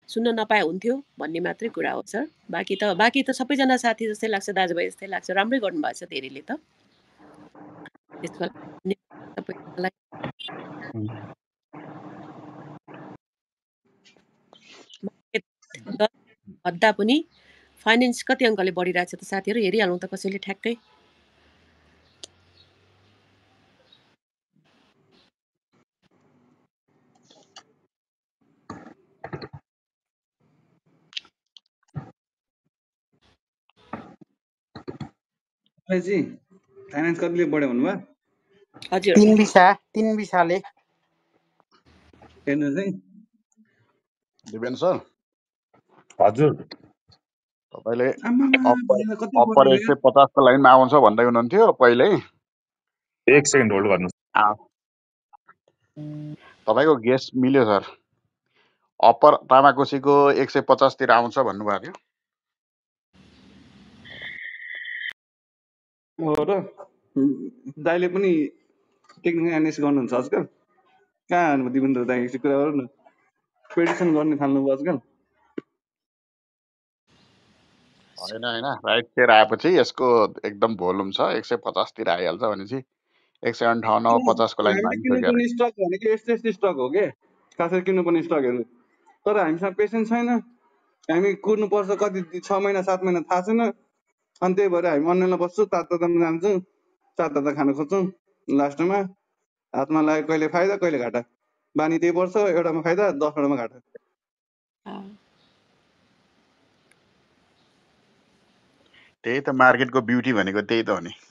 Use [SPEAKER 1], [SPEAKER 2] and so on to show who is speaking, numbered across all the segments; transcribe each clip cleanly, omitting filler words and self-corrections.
[SPEAKER 1] सुन्न नपाए हुन्थ्यो भन्ने मात्रै कुरा हो सर। बाँकी त सबैजना साथी जस्तै लाग्छ, दाजुभाइ जस्तै लाग्छ। राम्रै गर्नुभएको छ धेरैले त। त्यसको लागि सबैजनालाई दर हद्दा पनि फाइनेन्स कति अङ्कले बढिरहेको छ त साथीहरू, हेरिहालौँ त कसैले ठ्याक्कै।
[SPEAKER 2] जी फाइनान्स कतिले बढ्यो भन्नुभयो?
[SPEAKER 1] हजुर
[SPEAKER 3] 3 बिसाले
[SPEAKER 2] हेर्नु चाहिँ
[SPEAKER 4] दिपेन सर
[SPEAKER 5] हजुर
[SPEAKER 4] तपाईले
[SPEAKER 2] आमामा कति
[SPEAKER 4] अप्पर
[SPEAKER 2] बढ्यो
[SPEAKER 4] 150 को लाइनमा आउँछ भन्दै हुनुहुन्थ्यो पहिल्यै।
[SPEAKER 5] एक सेकेन्ड होल्ड गर्नु।
[SPEAKER 4] तपाईको गेस मिल्यो सर। अप्पर तामाकोसीको 150 तिर आउँछ भन्नुभएको थियो।
[SPEAKER 2] हो र दाइले पनि टेक्निकल एनालिसिस गर्नुहुन्छ आजकल। कहाँ हाल्नु दिपेन्द्र दाइ यसो कुरा गरौँ न। प्रेडिक्सन गर्ने थाल्नुभयो आजकल।
[SPEAKER 4] हैन राइट सेयर आएपछि यसको एकदम भोल्युम छ 150 तिर आइहाल्छ भनेपछि 158 50 को लाइनमा
[SPEAKER 2] हामीले
[SPEAKER 4] आइसक्यो।
[SPEAKER 2] किन्नुपर्ने स्टक भनेको यस्तो यस्तो स्टक हो के खास गरी किन्नुपर्ने स्टकहरू। तर हामीसँग पेसेन्स छैन। हामी कुर्नुपर्छ कति 6 महिना 7 महिना थाहा छैन। अनि त्यही भएर हामी अन्यलमा बस्छौँ, तातामा जान्छौँ, ताता खान खोज्छौँ। लास्टमा हातमा लाग्यो कहिले फाइदा कहिले घाटा। बानी त्यही पर्छ, एउटामा फाइदा 10 वटामा घाटा।
[SPEAKER 4] त्यही त मार्केटको ब्युटी भनेको त्यही त हो नि।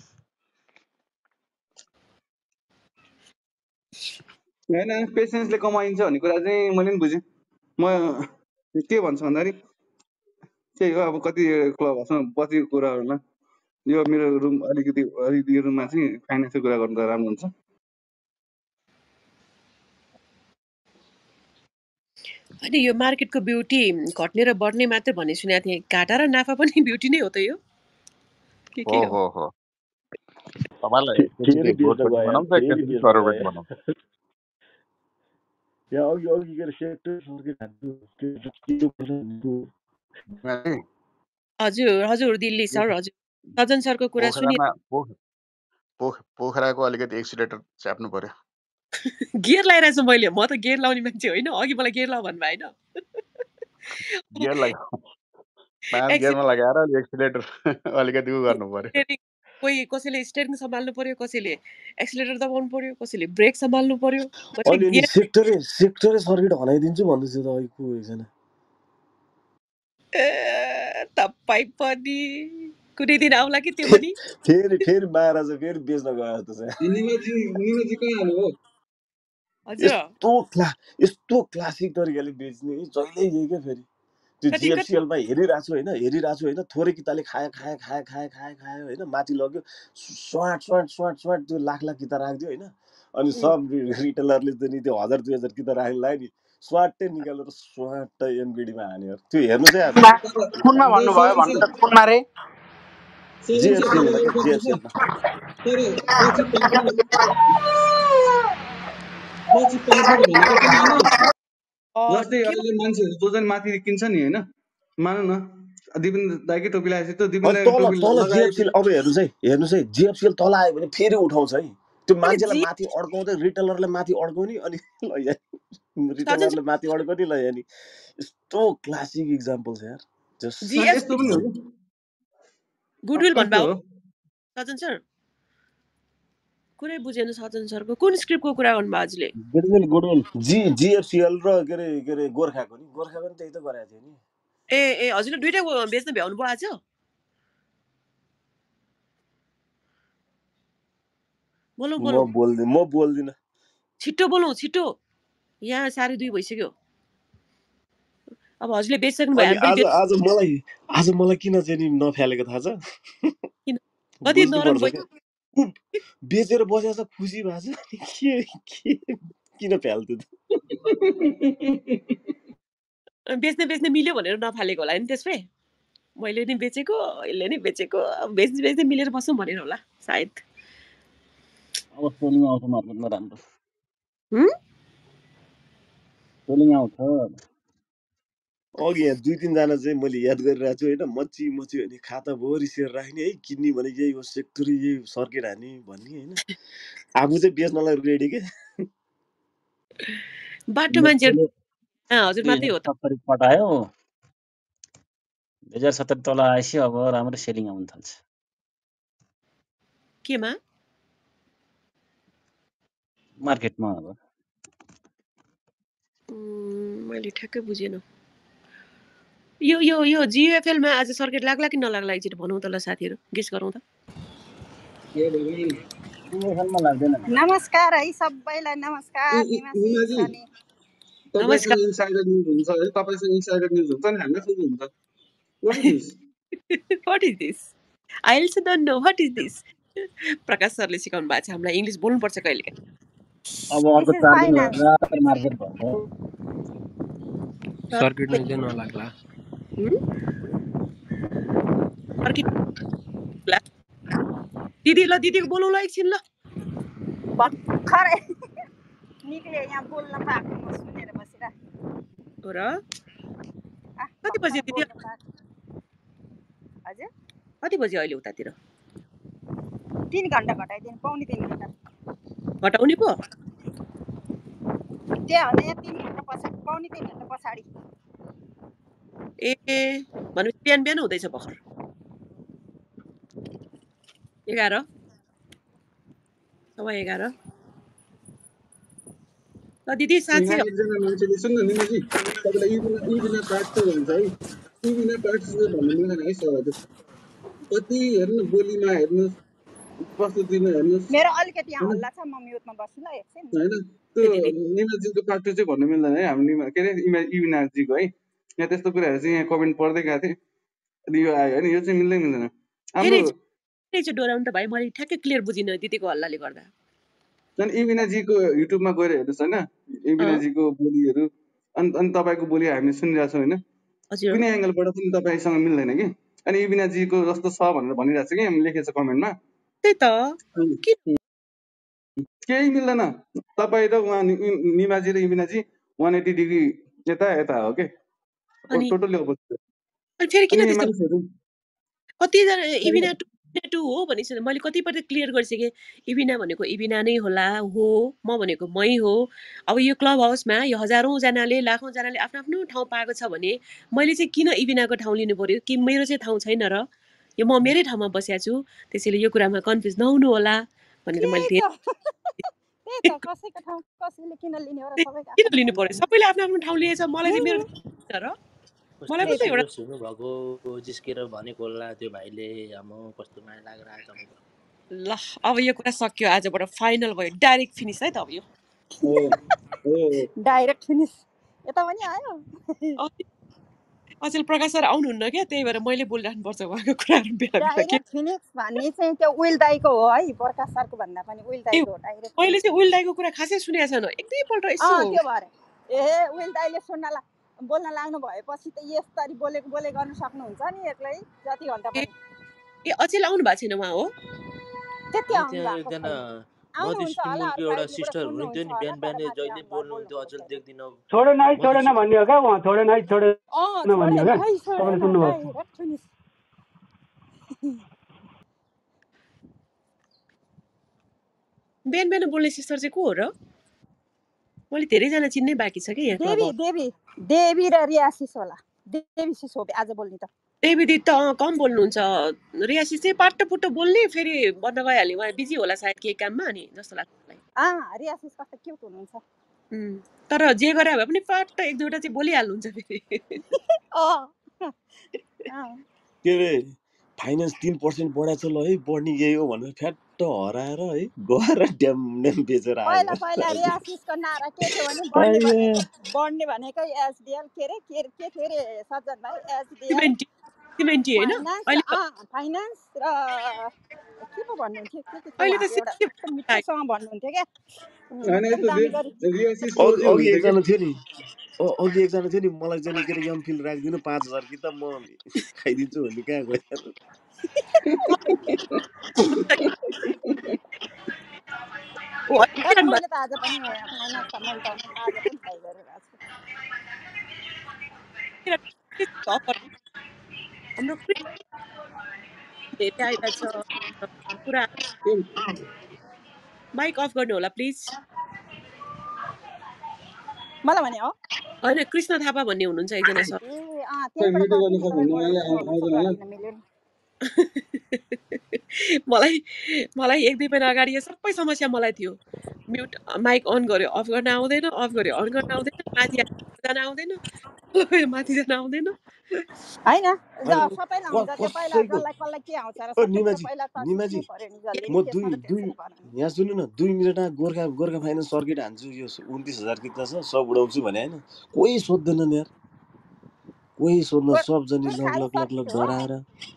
[SPEAKER 2] होइन पेसेन्सले कमाइन्छ भन्ने कुरा चाहिँ मैले पनि बुझेँ। म के भन्छु भन्दाखेरि त्यही हो। अब कति क्लब हाउसमा बसेको कुराहरूमा यो मेरो रुम अलिकति यो रुममा चाहिँ फाइनेन्सको कुरा गर्नु त राम्रो हुन्छ।
[SPEAKER 1] होइन यो मार्केटको ब्युटी घट्ने र बढ्ने मात्रै भन्ने सुनेको थिएँ। घाटा र नाफा पनि ब्युटी नै हो त यो? के
[SPEAKER 4] हो
[SPEAKER 1] हो?
[SPEAKER 4] हो हो तपाईलाई
[SPEAKER 6] फेरि
[SPEAKER 4] एकचोटि
[SPEAKER 6] बेच्न
[SPEAKER 4] करोडपति
[SPEAKER 6] गयो
[SPEAKER 4] बनाउँछ,
[SPEAKER 6] फेरि
[SPEAKER 4] एकचोटि
[SPEAKER 6] बेच्न
[SPEAKER 4] करोडपति
[SPEAKER 6] गयो
[SPEAKER 4] बनाउँछ।
[SPEAKER 6] यहाँ अघि के अरे सेक्टर
[SPEAKER 1] हजुर हजुर दिल्ली सर, हजुर सजन सरको कुरा सुनि
[SPEAKER 4] पोखरामा पोखराको अलिकति एक्सिलेटर च्याप्नु पर्यो।
[SPEAKER 1] गियर लगाइरहेको छु मैले। म त गियर लाउने मान्छे होइन। अघि मलाई गियर लाउ भन्नु भएन।
[SPEAKER 4] गियर लगा 5 गियरमा लगाएर एक्सिलेटर अलिकति उ गर्नु पर्यो।
[SPEAKER 1] कोही कसैले स्टियरिङ सम्हाल्नु पर्यो, कसैले एक्सिलेटर दबाउनु पर्यो, कसैले ब्रेक सम्हाल्नु पर्यो।
[SPEAKER 6] अनि सेक्टरै सर्किट हनाइदिन्छु भन्दै थियो त अघि को एकजना।
[SPEAKER 1] तपाईँ पनि कुनै दिन आउला कि त्यो पनि।
[SPEAKER 6] फेरि महाराजा फेरि बेच्न गयो जस्तो छ।
[SPEAKER 2] निमाजी कहाँ आउनु हो?
[SPEAKER 6] यस्तो क्लासिक तरिकाले बेच्ने जहिले यही क्या। फेरि त्यो जिएफसिएलमा हेरिरहेको छु होइन, थोरै किताले खायो होइन, माथि लग्यो स्वाट त्यो लाख किता राखिदियो होइन। अनि सब रिटेलरले चाहिँ नि त्यो 1000 2000 किता राख्नु लाग्यो नि, स्वाटै निकालेर स्वाट एमबिडीमा हान्यो। त्यो हेर्नु चाहिँ
[SPEAKER 3] कुनमा भन्नुभयो भन्नु त कुनमा रे
[SPEAKER 6] जिएफसिएलमा के जिएफसिएलमा
[SPEAKER 2] पछि प्रफिट भनेको चाहिँ होइन। जस्तै अहिले मान्छेहरू जो चाहिँ माथि किन्छ नि होइन, मानौ न दिपेन्द्र दाइकै टोपी लगाएपछि त दिपेन्द्र टोपी
[SPEAKER 6] जिएफसिएल अब हेर्नुहोस् है जिएफसिएल तल आयो भने फेरि उठाउँछ है। त्यो मान्छेलाई माथि अड्काउँदै रिटेलरले माथि अड्काउने अनि लैजाने, रिटेलरले माथि अड्काउने लैजाने। यस्तो क्लासिक इक्जाम्पल छ यार।
[SPEAKER 2] यस्तो पनि हो
[SPEAKER 1] गुडविल भन्नुभयो सजन सर। कुनै बुझेन सजन सरको कुन स्क्रिप्टको कुरा गर्नुभयो हजुरले?
[SPEAKER 6] गुडविल जिएफसिएल र के अरे गोर्खाको नि त्यही त गरेको थियो नि।
[SPEAKER 1] ए हजुरले दुईटै बेच्न भ्याउनु भयो आज?
[SPEAKER 6] म बोल्दिन।
[SPEAKER 1] छिट्टो बोलौँ छिट्टो, यहाँ 2:30 भइसक्यो। अब हजुरले बेचिसक्नु भयो।
[SPEAKER 6] आज मलाई किन चाहिँ नि नफ्यालेको थाहा छ?
[SPEAKER 1] कति नरम
[SPEAKER 6] बेचेर बसेको छ, खुसी भएको छ, किन फ्याल्थ्यो त?
[SPEAKER 1] बेच्ने मिल्यो भनेर नफालेको होला नि। त्यसमै मैले नि बेचेको, यसले नि बेचेको, बेच्ने मिलेर बसौँ भनेर होला सायद।
[SPEAKER 7] अब सेलिङ आउँछ मार्केटमा राम्रो। सेलिङ आउँछ
[SPEAKER 6] अघि यहाँ 2-3 जना चाहिँ मैले याद गरिरहेको छु होइन मची भने खाताभरि सेयर राख्ने है किन्ने भने यही हो सेक्टरी यही सर्किट हाने भन्ने होइन आफू चाहिँ बेच्नलाई रेडी के
[SPEAKER 1] बाटो मान्छेहरू हजुर मात्रै हो त
[SPEAKER 7] 2070 पटायो 2070 तल आएपछि अब राम्रो सेलिङ आउन थाल्छ
[SPEAKER 1] केमा
[SPEAKER 7] मार्केटमा अब
[SPEAKER 1] मैले ठ्याक्कै बुझेन यो यो यो GUFL मा आज सर्किट लाग्ला कि नलाग्ला एकचोटि भनौँ त ल साथीहरू गेस गरौँ त
[SPEAKER 7] मा लाग्दैन
[SPEAKER 8] नमस्कार है सबैलाई नमस्कार निमासी सनी
[SPEAKER 2] तपाईसँग इनसाइडर न्युज हुन्छ है तपाईसँग इनसाइडर न्युज हुन्छ नि हामीलाई फेरि हुन्छ
[SPEAKER 1] what is this I also don't know what is this Prakash सरले सिकाउनु भएको छ हामीलाई इङ्ग्लिस बोल्नुपर्छ कहिलेकाहीँ
[SPEAKER 7] अब अर्को 4 दिन लगातार मार्केट भन्छ
[SPEAKER 9] सर्किट नै चाहिँ नलाग्ला दिदी ल दिदीको बोलाउँ ल एकछिन ल
[SPEAKER 8] भर्खरै निक्ले यहाँ बोल्न पाएको म सुनेर बसिरा
[SPEAKER 1] हो र कति बजे दिदी
[SPEAKER 8] हजुर
[SPEAKER 1] कति बजे अहिले उतातिर
[SPEAKER 8] 3 घण्टा घटाइदिनु पाउने 3 घण्टा
[SPEAKER 1] घटाउने पो
[SPEAKER 8] त्यहाँ भने 3 घण्टा पछाडि पाउने 3 घण्टा पछाडि
[SPEAKER 1] ए भनेपछि बिहान बिहान हुँदैछ भर्खर 11 11:15 ल दिदी साँच्चै
[SPEAKER 2] एकजना मान्छेले सुन्नु नि जी तपाईलाई इभिना पार्ट्स भन्छ है इभिना पार्ट्स भन्नु मिल्दैन है सर कति हेर्नु बोलीमा हेर्नु प्रस्तुतिमा हेर्नु
[SPEAKER 8] मेरो अलिकति यहाँ हल्ला छ म म्युटमा बस्छु ल एकछिन
[SPEAKER 2] हैन त्यो निमाजीको पार्ट चाहिँ भन्नु मिल्दैन है हामी के रे इभिनाजीको है यहाँ त्यस्तो कुराहरु चाहिँ यहाँ कमेन्ट पढ्दै गएको थिएँ अनि यो आयो हैन यो चाहिँ मिल्दैन हाम्रो
[SPEAKER 1] चाहिँ डोराउनु त भाइ मैले ठ्याक्कै क्लियर बुझिन दिदीको हल्लाले गर्दा
[SPEAKER 2] अनि इभिनाजीको युट्युबमा गएर हेर्नुस् हैन इभिनाजीको बोलीहरु अनि तपाईको बोली हामी सुनिरहेको छौं हैन कुनै एंगलबाट पनि तपाईसँग मिल्दैन के अनि इभिनाजीको जस्तो छ भनेर भनिरहेछ के हामी लेखेछ कमेन्टमा
[SPEAKER 1] त्यही त
[SPEAKER 2] केही मिल्दैन तपाई र उहाँ निमाजी र इभिनाजी 180 डिग्री यता यता हो के टोटली अपोजिट
[SPEAKER 1] अनि फेरि किन त्यस्तो कतिजना इभिना टु हो भनिसक्यो मैले कतिपल्ट क्लियर गरिसकेँ इभिना भनेको इभिना नै होला हो म भनेको मै हो अब यो क्लब हाउसमा यो हजारौं जनाले लाखौं जनाले आफ्नो आफ्नो ठाउँ पाएको छ भने मैले चाहिँ किन इभिनाको ठाउँ लिनु पर्यो कि मेरो चाहिँ ठाउँ छैन र यो म मेरै ठाउँमा बसेको छु त्यसैले यो कुरामा कन्फ्युज नहुनु होला भनेर मैले
[SPEAKER 8] कसैको ठाउँ कसैले किन लिने हो र सबैको
[SPEAKER 1] किन लिनु पर्यो सबैले आफ्नो आफ्नो ठाउँ लिएछ मलाई चाहिँ मेरो र मलाई पनि त एउटा
[SPEAKER 10] सुन्नु भएको जिस्केर भनेको होला त्यो भाइले आमा कस्तो माया लागेर आयो तपाईको
[SPEAKER 1] ल अब यो कुरा सक्यो आजबाट फाइनल भयो डाइरेक्ट फिनिश है त अब यो
[SPEAKER 8] डाइरेक्ट फिनिश यता पनि आयो
[SPEAKER 1] अचेल प्रकाश सर आउनुहुन्न क्या त्यही भएर मैले बोलिराख्नु पर्छ उहाँको कुराहरु बेला
[SPEAKER 8] डाइरेक्ट फिनिश भन्ने चाहिँ त्यो उइल दाइको हो है प्रकाश सरको भन्दा पनि उइल दाइको हो डाइरेक्ट
[SPEAKER 1] मैले चाहिँ उइल दाइको कुरा खासै सुनेको छैन एकैपल्ट यसो
[SPEAKER 8] त्यो भएर ए उइल दाइले बोल्न लाग्नु भएपछि त यसरी बोलेको गर्न सक्नुहुन्छ नि एक्लै जति घण्टा पनि
[SPEAKER 1] ए अचेल आउनु भएको छैन उहाँ हो
[SPEAKER 8] त्यति
[SPEAKER 10] एकजना मधेसी मुलको एउटा सिस्टर हुनुहुन्थ्यो नि बिहान बिहानै जहिले बोल्नुहुन्थ्यो अचेल देख्दिन
[SPEAKER 11] छोडेन भन्ने हो क्या उहाँ छोडेन भन्ने हो क्या तपाईले सुन्नुभयो
[SPEAKER 1] बिहान बिहान बोल्ने सिस्टर चाहिँ को हो र मैले धेरैजना चिन्नै बाँकी छ कि यहाँ
[SPEAKER 8] देवी र रियासिस होला देवी सिस हो आज बोल्ने त
[SPEAKER 1] देवी दिदी त कम बोल्नुहुन्छ रियासिस चाहिँ पाट्टो पुट्टो बोल्ने फेरि बन्न गइहाल्ने उहाँ बिजी होला सायद केही काममा अनि जस्तो लाग्छ मलाई
[SPEAKER 8] रियासिस कस्तो क्युट हुनुहुन्छ
[SPEAKER 1] तर जे गरे भए पनि पाट्टो एक दुईवटा चाहिँ बोलिहाल्नुहुन्छ फेरि
[SPEAKER 6] के रे फाइनान्स 3% बढाएको छ ल है बढ्ने यही हो भनेर फ्याट्ट हराएर है गएर ड्याम बेचेर आयो
[SPEAKER 8] पहिला रियासिसको नारा के थियो भने बढ्ने भनेकै एसडिएल के रे सज्जन भाइ एसडिएल
[SPEAKER 1] सिमेन्टी हैन
[SPEAKER 8] फाइनान्स र के पो भन्नुहुन्थ्यो अहिले त मिठोसँग भन्नुहुन्थ्यो क्या
[SPEAKER 6] अघि एकजना थियो नि मलाई चाहिँ के रे यम फिल राखिदिनु 5000 कि त म खाइदिन्छु भन्ने कहाँ गएर
[SPEAKER 8] मैले त आज पनि फाइनान्स मैले त आज पनि ट्राई गरिरहेको छु
[SPEAKER 1] हाम्रो धेरै आइरहेछ कुरा। माइक अफ गर्नु होला प्लिज।
[SPEAKER 8] मलाई भने हो
[SPEAKER 1] होइन कृष्ण थापा भन्ने हुनुहुन्छ एकजना सर।
[SPEAKER 8] त्यहीँबाट गर्दिनु तपाईँ नसक्नु गरिदिन मिल्यो नि।
[SPEAKER 1] मलाई एक दुई महिना अगाडि सबै समस्या मलाई थियो। म्युट माइक अन गर्यो अफ गर्न आउँदैन, अफ गर्यो अन गर्न आउँदैन, माथि जान आउँदैन, माथि जान आउँदैन।
[SPEAKER 8] होइन सबैलाई हुन्छ त्यो पहिला जसलाई कसलाई के आउँछ र सबैको पहिला
[SPEAKER 6] निमाजी
[SPEAKER 8] पर्यो नि जसले
[SPEAKER 6] म यहाँ सुन्नु न 2 मिनेटमा गोर्खा फाइनेन्स सर्किट हान्छु यो 29,000 किता छ सब उडाउँछु भने हैन कोही सोध्दैनन् यार कोही सोध्न सबजनी लग डराएर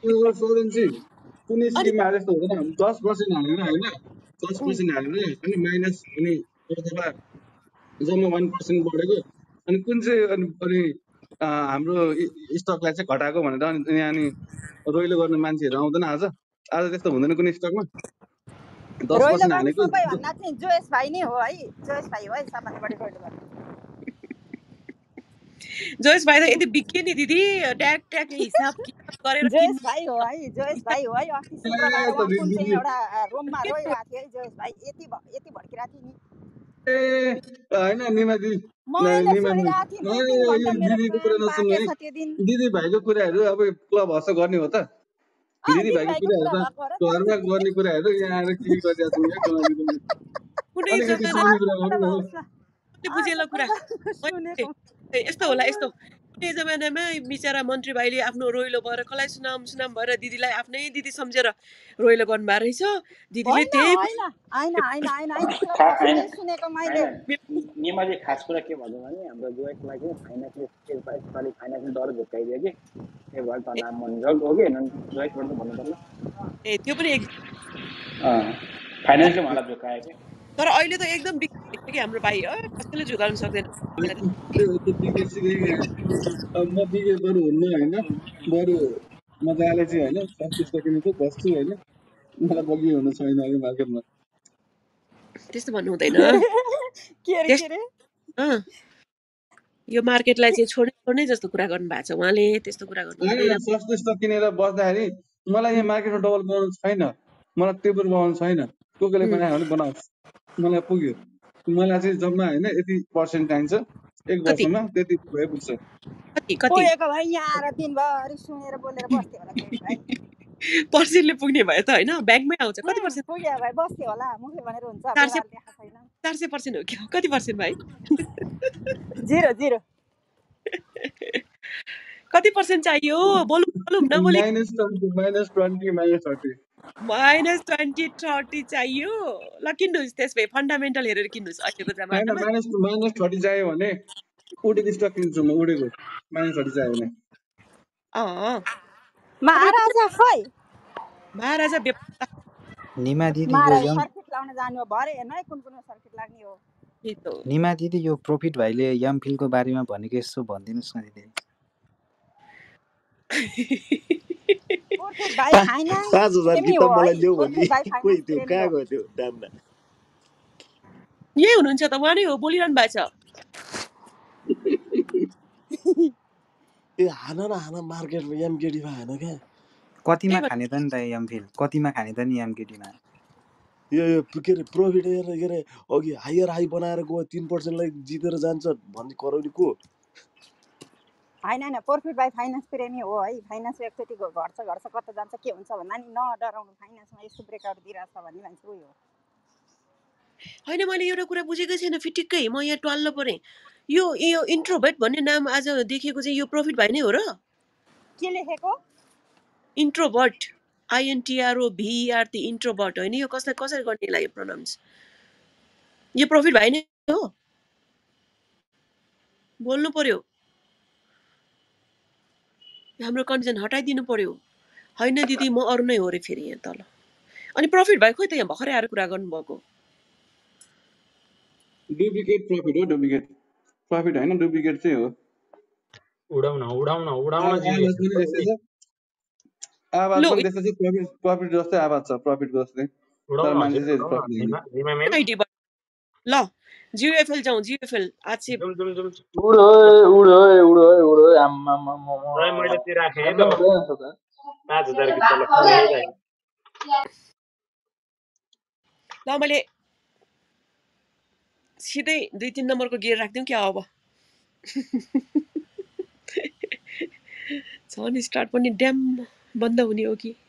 [SPEAKER 2] कुनै स्किममा जस्तो हुँदैन 10% हालेर होइन 10% हालेर अनि माइनस अनि अथवा जम्मा 1% बढेको अनि कुन चाहिँ अनि हाम्रो स्टकलाई चाहिँ घटाएको भनेर अनि यहाँ नि रोइलो गर्ने मान्छेहरू आउँदैन आज त्यस्तो हुँदैन कुनै स्टकमा 10% हालेको
[SPEAKER 8] सबैभन्दा चाहिँ जोयस भाइ नै हो है। जोयस भाइ हो है सबभन्दा बढी रोइलो गर्ने।
[SPEAKER 1] जोयस भाइ त यति बिक्यो नि दिदी ट्याग हिसाब गरेर
[SPEAKER 8] जोयस भाइ हो है। जोयस भाइ हो है। अस्ति शुक्रबार उहाँ कुन चाहिँ एउटा रुममा रोइरहेको थियो है जोयस भाइ यति भड्किरहेको थियो नि।
[SPEAKER 2] ए होइन निमा दिदी दिदी भाइको कुराहरू अब क्लब हाउस गर्ने हो त। दिदी भाइको कुराहरू त घरमा गर्ने कुराहरू यहाँ आएर के गरिरहेको
[SPEAKER 1] यस्तो होला यस्तो कुनै जमानामा बिचरा मन्त्री भाइले आफ्नो रोइलो भएर कसलाई सुनाम भएर दिदीलाई आफ्नै दिदी सम्झेर रोइलो गर्नुभएको रहेछ। दिदीले त्यही
[SPEAKER 7] निमाले खास कुरा के भन्नु भने हाम्रो जोइसलाई चाहिँ फाइनेन्सले डर झुक्काइदियो कि त्यही भएर त नाम मनिरल हो कि जोइसबाट त भन्नु पर्ला।
[SPEAKER 1] त्यो पनि
[SPEAKER 7] फाइनेन्सले मलाई झुक्कायो कि
[SPEAKER 1] तर अहिले त एकदम बिग्रिसक्यो कि हाम्रो भाइ कसैले झुकाउन सक्दैन।
[SPEAKER 2] म बिगे बरु हुन्न होइन बरु मजाले चाहिँ होइन 25 सकिन्छ बस्छु होइन मलाई बगी हुनु छैन अहिले मार्केटमा।
[SPEAKER 1] त्यस्तो भन्नु हुँदैन। यो मार्केटलाई चाहिँ छोड्ने जस्तो कुरा गर्नु भएको छ उहाँले। त्यस्तो कुरा गर्नु हुँदैन।
[SPEAKER 2] सस्तो स्टक किनेर बस्दाखेरि मलाई यहाँ मार्केटमा डबल बनाउनु छैन, मलाई टेबल बनाउनु छैन। कोले बनायो भने बनाओस् मलाई पुग्यो। मलाई चाहिँ जम्मा होइन यति पर्सेन्ट चाहिन्छ 1 वर्षमा त्यति भए पुग्छ।
[SPEAKER 1] पर्सेन्टले पुग्ने भयो त होइन ब्याङ्कमै आउँछ। कति पर्सेन्ट
[SPEAKER 8] पुग्यो भाइ बस्यो होला मुखले भनेर हुन्छ
[SPEAKER 1] 400% हो कि कति पर्सेन्ट भाइ?
[SPEAKER 8] 0
[SPEAKER 1] कति पर्सेन्ट चाहियो बोलौँ नबोली? -20 चाहियो। ल किन्नुहोस् त्यसो भए फन्डामेन्टल हेरेर किन्नुहोस् अहिलेको जमानामा।
[SPEAKER 2] -30 चाहियो भने उडेको स्टक किन्छु म। उडेको -30 चाहियो भने
[SPEAKER 8] महाराजा खै
[SPEAKER 1] महाराजा
[SPEAKER 3] निमा दिदी
[SPEAKER 8] सर्किट लाउन जानु भरे हेर्नु है कुन सर्किट लाग्ने हो।
[SPEAKER 3] निमा दिदी यो प्रॉफिट भाइले एमफिलको बारेमा भनेको यसो भनिदिनुस् न दिदी।
[SPEAKER 8] प्रॉफिट भाइ फाइनान्स
[SPEAKER 6] 5000 किताब मलाई ल्याऊ भन्ने कोही त्यो कहाँ गयो त्यो दाममा?
[SPEAKER 1] यही हुनुहुन्छ त उहाँ नै हो बोलिरहनु भएको छ।
[SPEAKER 6] ए हान मार्केटमा एमकेडीमा हान क्या।
[SPEAKER 3] कतिमा खाने त नि त एमफिल कतिमा खाने त नि एमकेडीमा?
[SPEAKER 6] यो के अरे प्रॉफिट के अरे अघि हायर हाई बनाएर गयो 3% लाई जितेर जान्छ भन्ने करौली को
[SPEAKER 8] होइन प्रॉफिट बाई फाइनान्स प्रेमी हो है। फाइनान्स एकचोटि घट्छ कता जान्छ के हुन्छ भन्दा नि नडराउनु फाइनान्समा यस्तो ब्रेकआउट दिइरहेछ भन्ने मान्छे उही हो।
[SPEAKER 1] होइन मैले एउटा कुरा बुझेकै छैन फिटिक्कै म यहाँ टल्ल परेँ। यो इन्ट्रोभर्ट भन्ने नाम आज देखेको चाहिँ यो प्रॉफिट भाइ नै हो र?
[SPEAKER 8] के लेखेको?
[SPEAKER 1] इन्ट्रोभर्ट INTROVERT इन्ट्रोभर्ट होइन यो कसरी गर्ने यसलाई प्रोनाउन्स? यो प्रॉफिट भाइ नै हो? बोल्नु पर्यो। हाम्रो कन्डिसन हटाइदिनु पर्यो। होइन दिदी म अरू नै हो रे फेरि यहाँ तल। अनि प्रॉफिट भाइ खोइ त यहाँ भर्खरै आएर कुरा गर्नुभएको।
[SPEAKER 2] डुप्लिकेट प्रॉफिट हो। डुप्लिकेट प्रॉफिट हैन डुप्लिकेट चाहिँ हो।
[SPEAKER 7] उडाउन
[SPEAKER 2] आवाज पनि त्यस्तै छ। प्रॉफिट जस्तै आवाज छ प्रॉफिटको जस्तै। तर मान्छे चाहिँ
[SPEAKER 1] ल जियुएफएल जाउँ जियुएफएल आज
[SPEAKER 12] जुम जुम जुम
[SPEAKER 13] उडो उडो आम्मा
[SPEAKER 12] मैले ती राखेँ है
[SPEAKER 13] ल
[SPEAKER 12] त 5000 कि तल खेलिरहेको
[SPEAKER 1] ल मैले सिधै 2-3 नम्बरको गियर राख्दिउँ क्या अब झन् स्टार्ट पनि ड्याम बन्द हुने हो कि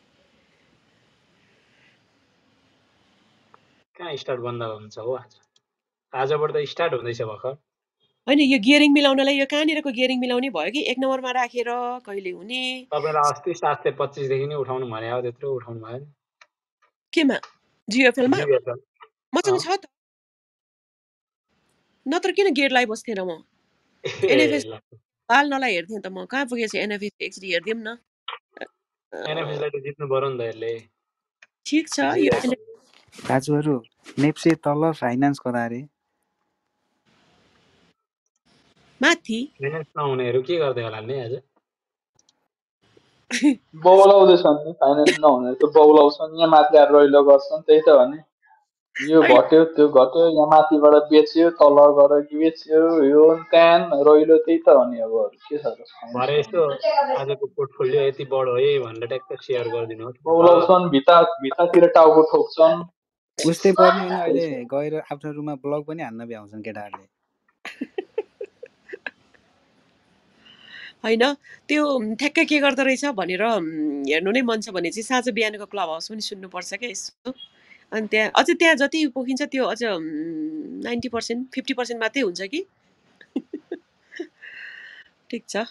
[SPEAKER 12] कहाँ स्टार्ट बन्द हुन्छ हो आजबाट त स्टार्ट हुँदैछ भर्खर
[SPEAKER 1] होइन यो गियरिङ मिलाउनलाई यो कहाँनिरको गियरिङ मिलाउने भयो कि 1 नम्बरमा राखेर कहिले हुने
[SPEAKER 12] तपाईँलाई अस्ति 725 देखि नै उठाउनु भने हो त्यत्रो उठाउनु भयो नि
[SPEAKER 1] केमा जियुएफएलमा
[SPEAKER 12] जिएफएल
[SPEAKER 1] मसँग छ त नत्र किन गियर लाइ बस्थेन म एनएफएस बाल नलाई हेर्थेँ त म कहाँ पुगेछु एनएफएस एक्सडी हेर्दिउँ न
[SPEAKER 12] एनएफएसलाई त जित्नु पर्यो नि त यसले
[SPEAKER 1] ठिक छ यो
[SPEAKER 3] दाजुहरू नेप्से तल फाइनान्स कता रे
[SPEAKER 1] माथि
[SPEAKER 12] फाइनेन्स नहुनेहरू के गर्दै होला नि आज
[SPEAKER 13] बौलाउँदैछन् नि फाइनेन्स नहुने त बौलाउँछन् यहाँ माथि आएर रहिलो गर्छन् त्यही त हो नि यो घट्यो त्यो घट्यो यहाँ माथिबाट बेच्यो तल गएर बेच्यो यो त्यहाँ रहिलो त्यही त हो नि अब के छ
[SPEAKER 12] भरे यस्तो आजको पोर्टफोलियो यति बढो है भनेर ट्याक्क सेयर गरिदिनुहोस्
[SPEAKER 13] बौलाउँछन् भित्तातिर टाउको ठोक्छन्
[SPEAKER 3] उस्तै पर्ने अनि अहिले गएर आफ्नो रुममा ब्लग पनि हान्न भ्याउँछन् केटाहरूले
[SPEAKER 1] होइन त्यो ठ्याक्कै के गर्दो रहेछ भनेर हेर्नु नै मन छ भने चाहिँ साँझ बिहानको क्लब हाउस पनि सुन्नुपर्छ क्या यसो अनि त्यहाँ अझ त्यहाँ जति पोखिन्छ त्यो अझ 90% 50% मात्रै हुन्छ कि ठिक छ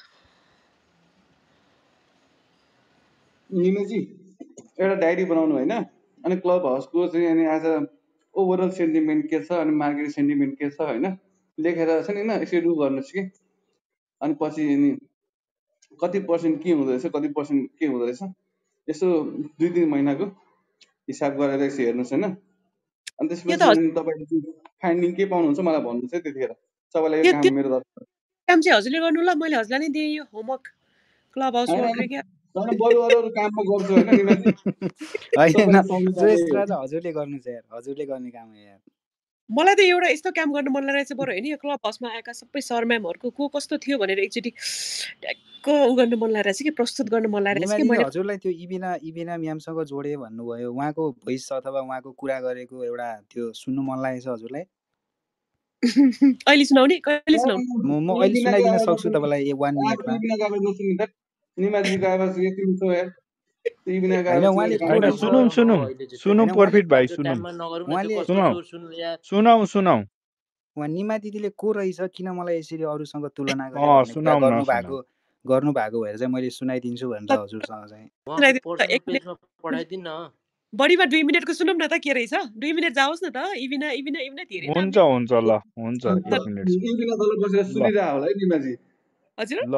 [SPEAKER 2] निमेजी एउटा डायरी बनाउनु होइन अनि क्लब हाउसको चाहिँ अनि आज ओभरअल सेन्टिमेन्ट के छ अनि मार्केट सेन्टिमेन्ट के छ होइन लेखेर छ नि होइन सेड्युल गर्नुहोस् कि अनि पछि अनि कति पर्सेन्ट के हुँदो रहेछ कति पर्सेन्ट के हुँदो रहेछ यसो 2-3 महिनाको हिसाब गरेर यसो हेर्नुहोस् होइन अनि त्यसपछि अनि तपाईँले फाइन्डिङ के पाउनुहुन्छ मलाई भन्नुहोस् है त्यतिखेर सबैलाई यो काम मेरो दरकार
[SPEAKER 1] काम चाहिँ हजुरले गर्नु ल मैले हजुरलाई नै दिएँ यो होमवर्क क्लब हाउस वर्क रे क्या
[SPEAKER 2] बरु अरू काममा गर्छु होइन निमाजी
[SPEAKER 3] होइन हजुरले गर्नु छ यार हजुरले गर्ने काम हो यार
[SPEAKER 1] मलाई त एउटा यस्तो काम गर्नु मन लागिरहेछ बरु होइन यो क्लब हाउसमा आएका सबै सर म्यामहरूको को कस्तो थियो भनेर एकचोटि ट्याक्क उ गर्न मन लागिरहेछ कि प्रस्तुत गर्न मन लागिरहेछ कि मैले
[SPEAKER 3] हजुरलाई त्यो इबिना म्यामसँग जोडे भन्नुभयो उहाँको भोइस अथवा उहाँको कुरा गरेको एउटा त्यो सुन्नु मन लागेछ हजुरलाई
[SPEAKER 1] अहिले सुनाउने कहिले सुनाउने
[SPEAKER 3] म अहिले सुनाइदिन सक्छु तपाईँलाई 1 मिनेटमा
[SPEAKER 2] निमाजीको आवाज यति मिठो यार
[SPEAKER 14] सुनौ प्रफिट भाइ सुनौ
[SPEAKER 3] उहाँ निमा दिदीले को रहेछ किन मलाई यसरी अरूसँग तुलना गर्नु भएको भएर चाहिँ मैले सुनाइदिन्छु भनेर हजुरसँग चाहिँ
[SPEAKER 1] बढीमा 2 मिनेटको सुनौँ न त के रहेछ 2 मिनेट जाओस् न त इबिना धेरै
[SPEAKER 14] हुन्छ ल हुन्छ 1 मिनेट
[SPEAKER 2] इबिना तल बसेर सुनिरा होला है निमाजी
[SPEAKER 1] हजुर
[SPEAKER 14] ल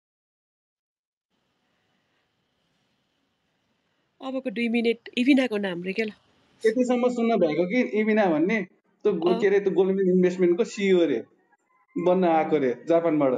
[SPEAKER 1] अबको 2 मिनेट इबिनाको नाम रे के ल
[SPEAKER 2] यतिसम्म सुन्न भएको कि इबिना भन्ने त्यो के रे त्यो गोल्डन इन्भेस्टमेन्टको सिइओ रे बन्न आएको रे जापानबाट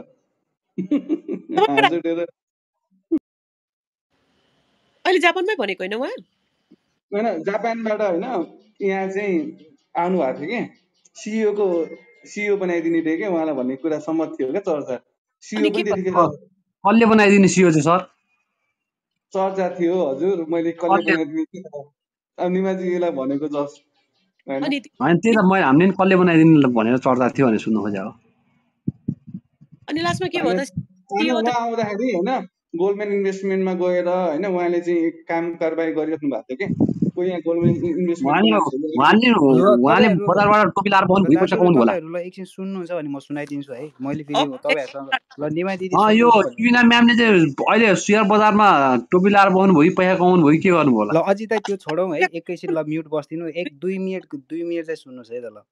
[SPEAKER 1] अहिले जापानमै भनेको होइन उहाँ
[SPEAKER 2] होइन जापानबाट होइन यहाँ चाहिँ आउनु भएको थियो कि सिइओ बनाइदिने रे के उहाँलाई भन्ने कुरा सम्मत थियो क्या चर्चा सिइओ पनि त्यतिखेर
[SPEAKER 11] कसले बनाइदिने सिइओ चाहिँ सर
[SPEAKER 2] चर्चा थियो हजुर मैले कसले बनाइदिने अब निमाजीलाई भनेको जस्ट होइन
[SPEAKER 11] त्यही त मैले हामीले नि कसले बनाइदिने भनेर चर्चा थियो भनेर सुन्न खोजेको
[SPEAKER 1] अनि लास्टमा के भयो त
[SPEAKER 2] उहाँ आउँदाखेरि होइन गोल्डम्यान इन्भेस्टमेन्टमा गएर होइन उहाँले चाहिँ काम कारबाही गरिराख्नु भएको थियो कि कोही यहाँ गोल्डम्यान
[SPEAKER 11] उहाँले बजारबाट टोपी लाएर बस्नु भइसक्यो कौन होला
[SPEAKER 3] तपाईहरुलाई एकछिन सुन्नुहुन्छ भने म सुनाइदिन्छु है मैले फेरि तपाईहरुसँग ल निमा दिदी
[SPEAKER 11] यो इबिना म्यामले चाहिँ अहिले शेयर बजारमा टोपी लाएर बस्नु भयो पैसा कमाउनु भयो के गर्नु होला
[SPEAKER 3] ल अजितै त्यो छोडौँ है एकैछिन ल म्युट बस्दिनु 1-2 मिनेट चाहिँ सुन्नुस् है त ल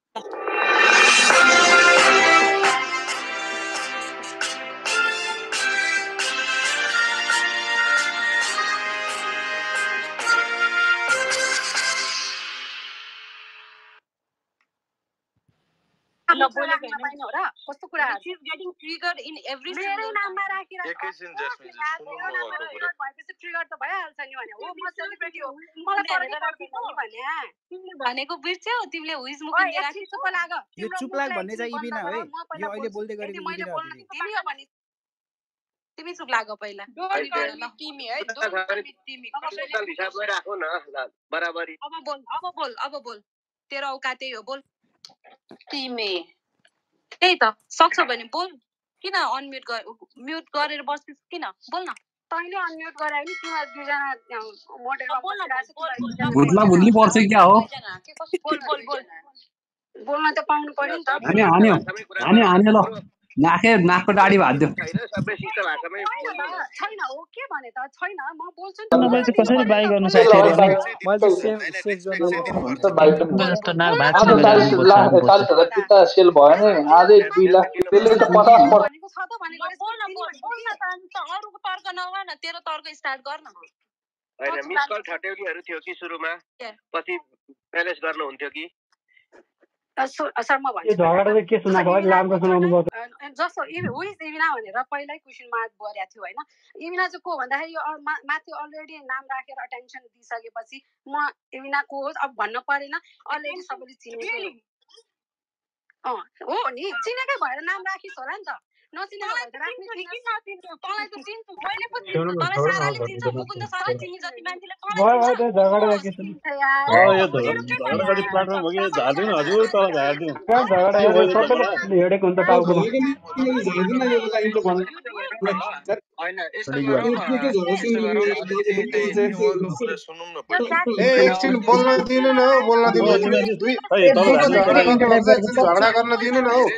[SPEAKER 1] बोलेको हैन हो र कस्तो कुरा is getting triggered in every मेरै नाममा राखिरा एकैछिन जस्मिन सुन्नु न भएको कुरा भएपछि ट्रिगर त भइहाल्छ नि भने हो म सेलिब्रिटी हो मलाई पर्ने पर्दिनु भने तिमीले भनेको बिर्स्यौ तिमीले हुइज मुकिन राखि चुप लाग
[SPEAKER 3] यो चुप लाग भन्ने चाहिँ इबिना हो यो अहिले बोल्दै गरेको इबिना हो
[SPEAKER 1] तिमी हो भने तिमी चुप लाग पहिला तिमी है तिमी टोटल हिसाबमै राखौ न बराबरी अब बोल तेरो औकात त्यही हो बोल तिमी त्यही त सक्छ भने बोल किन अनम्युट म्युट गरेर बस्छिस किन बोल न तैँले अनम्युट गरायो नि तिमीहरू दुईजना मोडेलमा बसिरहेको
[SPEAKER 11] भुत्ला भुत्ली पर्छ क्या हो
[SPEAKER 1] बोल्न त पाउनु पर्यो नि त
[SPEAKER 11] हान्यो ल नाकको दाढी भाँच्यो
[SPEAKER 1] सबै शिष्ट भाषामै छैन हो के भने त छैन म बोल्छु
[SPEAKER 10] नभए चाहिँ कसरी बाई गर्न
[SPEAKER 3] मैले
[SPEAKER 10] सक्थ्यो
[SPEAKER 3] चाहिँ
[SPEAKER 10] भने
[SPEAKER 3] सेभ गर्न
[SPEAKER 13] हुन्छ बाइक पनि
[SPEAKER 10] जस्तो नाक
[SPEAKER 13] आज
[SPEAKER 10] भाँच्ने गरेर
[SPEAKER 13] 40,000 फिता सेल भयो नि आजै 2 लाख त्यसले त 50%
[SPEAKER 1] अरूको तर्क नगर न तेरो तर्क स्टार्ट गर्न हैन मिस कल ठट्यौलीहरु थियो कि सुरुमा पछि प्यालेस गर्न हुन्थ्यो कि सर म भन्छु झगडा चाहिँ के सुनाको है लामको सुनाउनु पर्छ जस्तो हुइज इबिना भनेर पहिल्यै क्वेशन मार्क गरेको थियो हैन इबिना चाहिँ को भन्दाखेरि यो माथि अलरेडी नाम राखेर अटेन्सन दिइसकेपछि म इबिना को हो अब भन्न परेन अलरेडी सबैले चिनेको हो नि चिनेकै भएर नाम राखिस् होला नि त नचिनेको भएर राख्ने नचिन्छु तँलाई त चिन्छु मैले पनि चिन्छु तँलाई साराले चिन्छ मुकुन्द सरलाई चिन्ने जति मान्छेले तँलाई चिन्छ झगडा के छ
[SPEAKER 6] यो झगडा कति प्लाटफर्म हो कि झार्दिउँ न हजुर तल झार्दिउँ
[SPEAKER 2] हेडेको हुन्छ टाउकोमा
[SPEAKER 15] एकछिन बोल्न दिनु न हौ बोल्न दिनु झगडा गर्न दिनु न हौ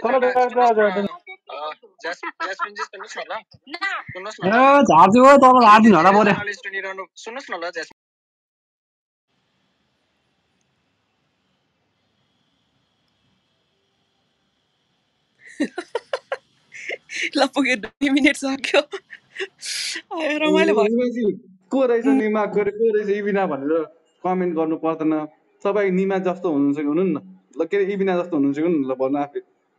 [SPEAKER 11] झार्छु हो तल झार्दिनु होला पऱ्यो
[SPEAKER 1] सुन्नुस् न ल ल पुग्यो 2 मिनेट सक्यो रमाइलो भयो
[SPEAKER 2] को रहेछ निमा को रहेछ इबिना भनेर कमेन्ट गर्नु पर्दैन सबै निमा जस्तो हुनुहुन्छ कि हुनु न ल के इबिना जस्तो हुनुहुन्छ कि ल भन्नु आफै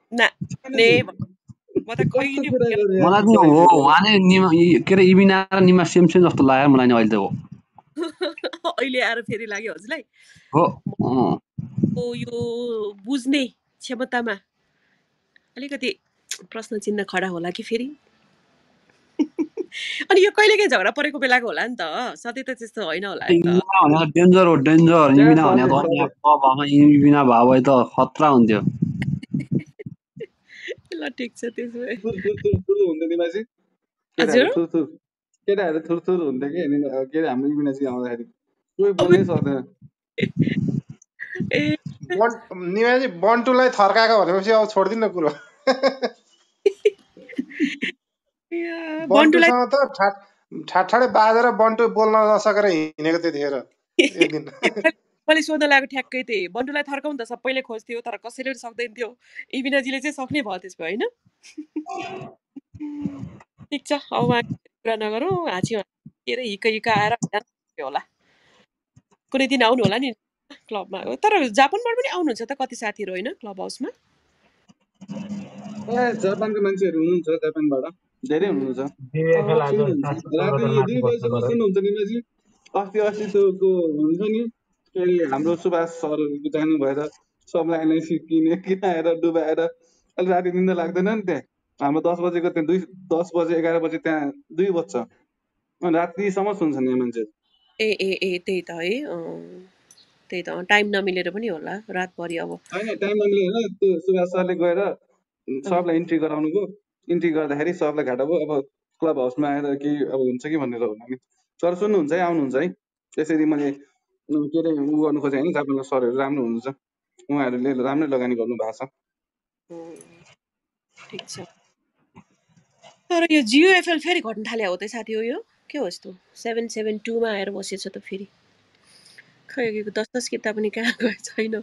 [SPEAKER 11] मलाई नि हो उहाँले के अरे इबिना र निमा सेम सेम जस्तो लाग्यो मलाई नि अहिले त हो
[SPEAKER 1] अहिले आएर फेरि लाग्यो हजुरलाई
[SPEAKER 11] हो
[SPEAKER 1] यो बुझ्ने क्षमतामा अलिकति प्रश्न चिन्ह खडा होला कि फेरि अनि यो कहिलेकाहीँ झगडा परेको बेलाको होला नि त सधैँ त त्यस्तो होइन होला नि त
[SPEAKER 11] डेन्जर हो डेन्जर इबिना भने त इबिना भाव त खतरा हुन्थ्यो
[SPEAKER 1] ल ठीक छ त्यसो भए
[SPEAKER 2] हुन्थ्यो निमाजी केटाहरू थुर हुन्थ्यो कि के अरे हाम्रो इबिना चाहिँ आउँदाखेरि कोही बोल्नै सक्दैन
[SPEAKER 15] निमाजी बन्टुलाई थर्काएको भनेपछि अब छोडिदिनु कुरो बन्टुसँग त ठाडै बाजेर बन्टु बोल्न नसकेर हिँडेको त्यतिखेर एक दिन
[SPEAKER 1] मैले सोध्न लागेको ठ्याक्कै त्यही बन्टुलाई थर्काउनु त सबैले खोज्थ्यो तर कसैले सक्दैन थियो इबिनाजीले चाहिँ सक्ने भयो त्यसको होइन ठिक छ अब कुरा नगरौँ हाँच्यो के अरे हिक्क आएर होला कुनै दिन आउनु होला नि क्लबमा तर जापानबाट पनि आउनुहुन्छ त कति साथीहरू होइन क्लब हाउसमा
[SPEAKER 2] जापानको मान्छेहरू हुनुहुन्छ जापानबाट धेरै हुनुहुन्छ सुन्नुहुन्छ निमाजी अस्ति त्यो हुन्छ नि हाम्रो सुभाष सरहरूको जानु भएर सबलाई एलआइसी किन आएर डुबाएर अहिले राति निन्दा लाग्दैन नि त्यहाँ हाम्रो 10 बजेको त्यहाँ 10 बजे 11 बजे त्यहाँ 2 बज्छ अनि रातिसम्म सुन्छ नि मान्छे
[SPEAKER 1] ए त्यही त है त्यही त टाइम नमिलेर पनि होला रातभरि अब
[SPEAKER 2] होइन टाइम नमिलेर त्यो सुभाष सरले गएर सबलाई इन्ट्री गराउनु भयो इन्ट्री गर्दाखेरि सबलाई घाटा भयो अब क्लब हाउसमा आएर केही अब हुन्छ कि भनेर होला नि सर सुन्नुहुन्छ है आउनुहुन्छ है त्यसरी मैले के अरे उ गर्नु खोजेँ होइन जापानको सरहरू राम्रो हुनुहुन्छ उहाँहरूले राम्रै लगानी गर्नु भएको छ
[SPEAKER 1] ठिक छ तर यो जियोएफएल फेरि घट्न थाल्यो हो त साथी हो यो के हो यस्तो 772 मा आएर बसेछ त फेरि खै 10 किता पनि कहाँ गएको छैन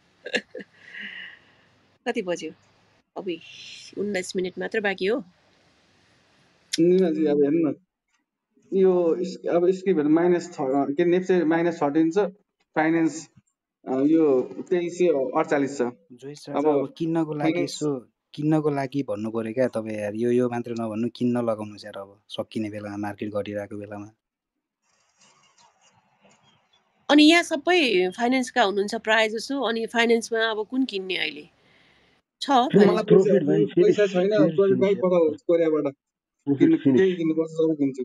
[SPEAKER 1] कति बज्यो अब 19 मिनेट मात्र बाँकी हो
[SPEAKER 2] निमाजी अब हेर्नु न यो अब स्किपहरू -13 छ फाइनेन्स यो 2348 छ।
[SPEAKER 3] जोइस राजा अब किन्नको लागि यसो किन्नको लागि भन्नु पर्यो क्या तपाईँ यार, यो मात्र नभन्नु किन्न लगाउनु यार अब सकिने बेलामा मार्केट घटिरहेको बेलामा।
[SPEAKER 1] अनि यहाँ सबै फाइनेन्सका हुनुहुन्छ प्राय जसो, अनि फाइनेन्समा अब कुन किन्ने अहिले छ फाइनेन्स?
[SPEAKER 6] प्रोफिट भाइ
[SPEAKER 2] पैसा छैन, प्रोजेक्ट गाई पठाउ कोरियाबाट, केही किन्नुपर्छ सबै किन्छु।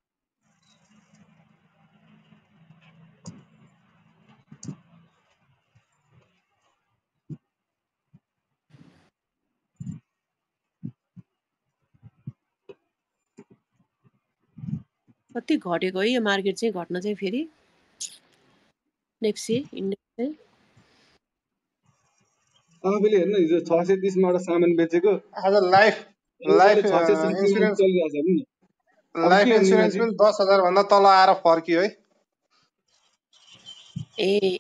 [SPEAKER 1] कति घटेको है यो मार्केट चाहिँ, घट्न चाहिँ फेरि नेप्सी इन्डेक्स
[SPEAKER 2] फेरि हेर्नु हिजो 630 मा एउटा सामान बेचेको,
[SPEAKER 15] आज लाइफ इन्स्योरेन्स
[SPEAKER 2] चलिरहेछ नि।
[SPEAKER 15] लाइफ इन्स्योरेन्स पनि 10,000 भन्दा तल आएर फर्कियो है।
[SPEAKER 1] ए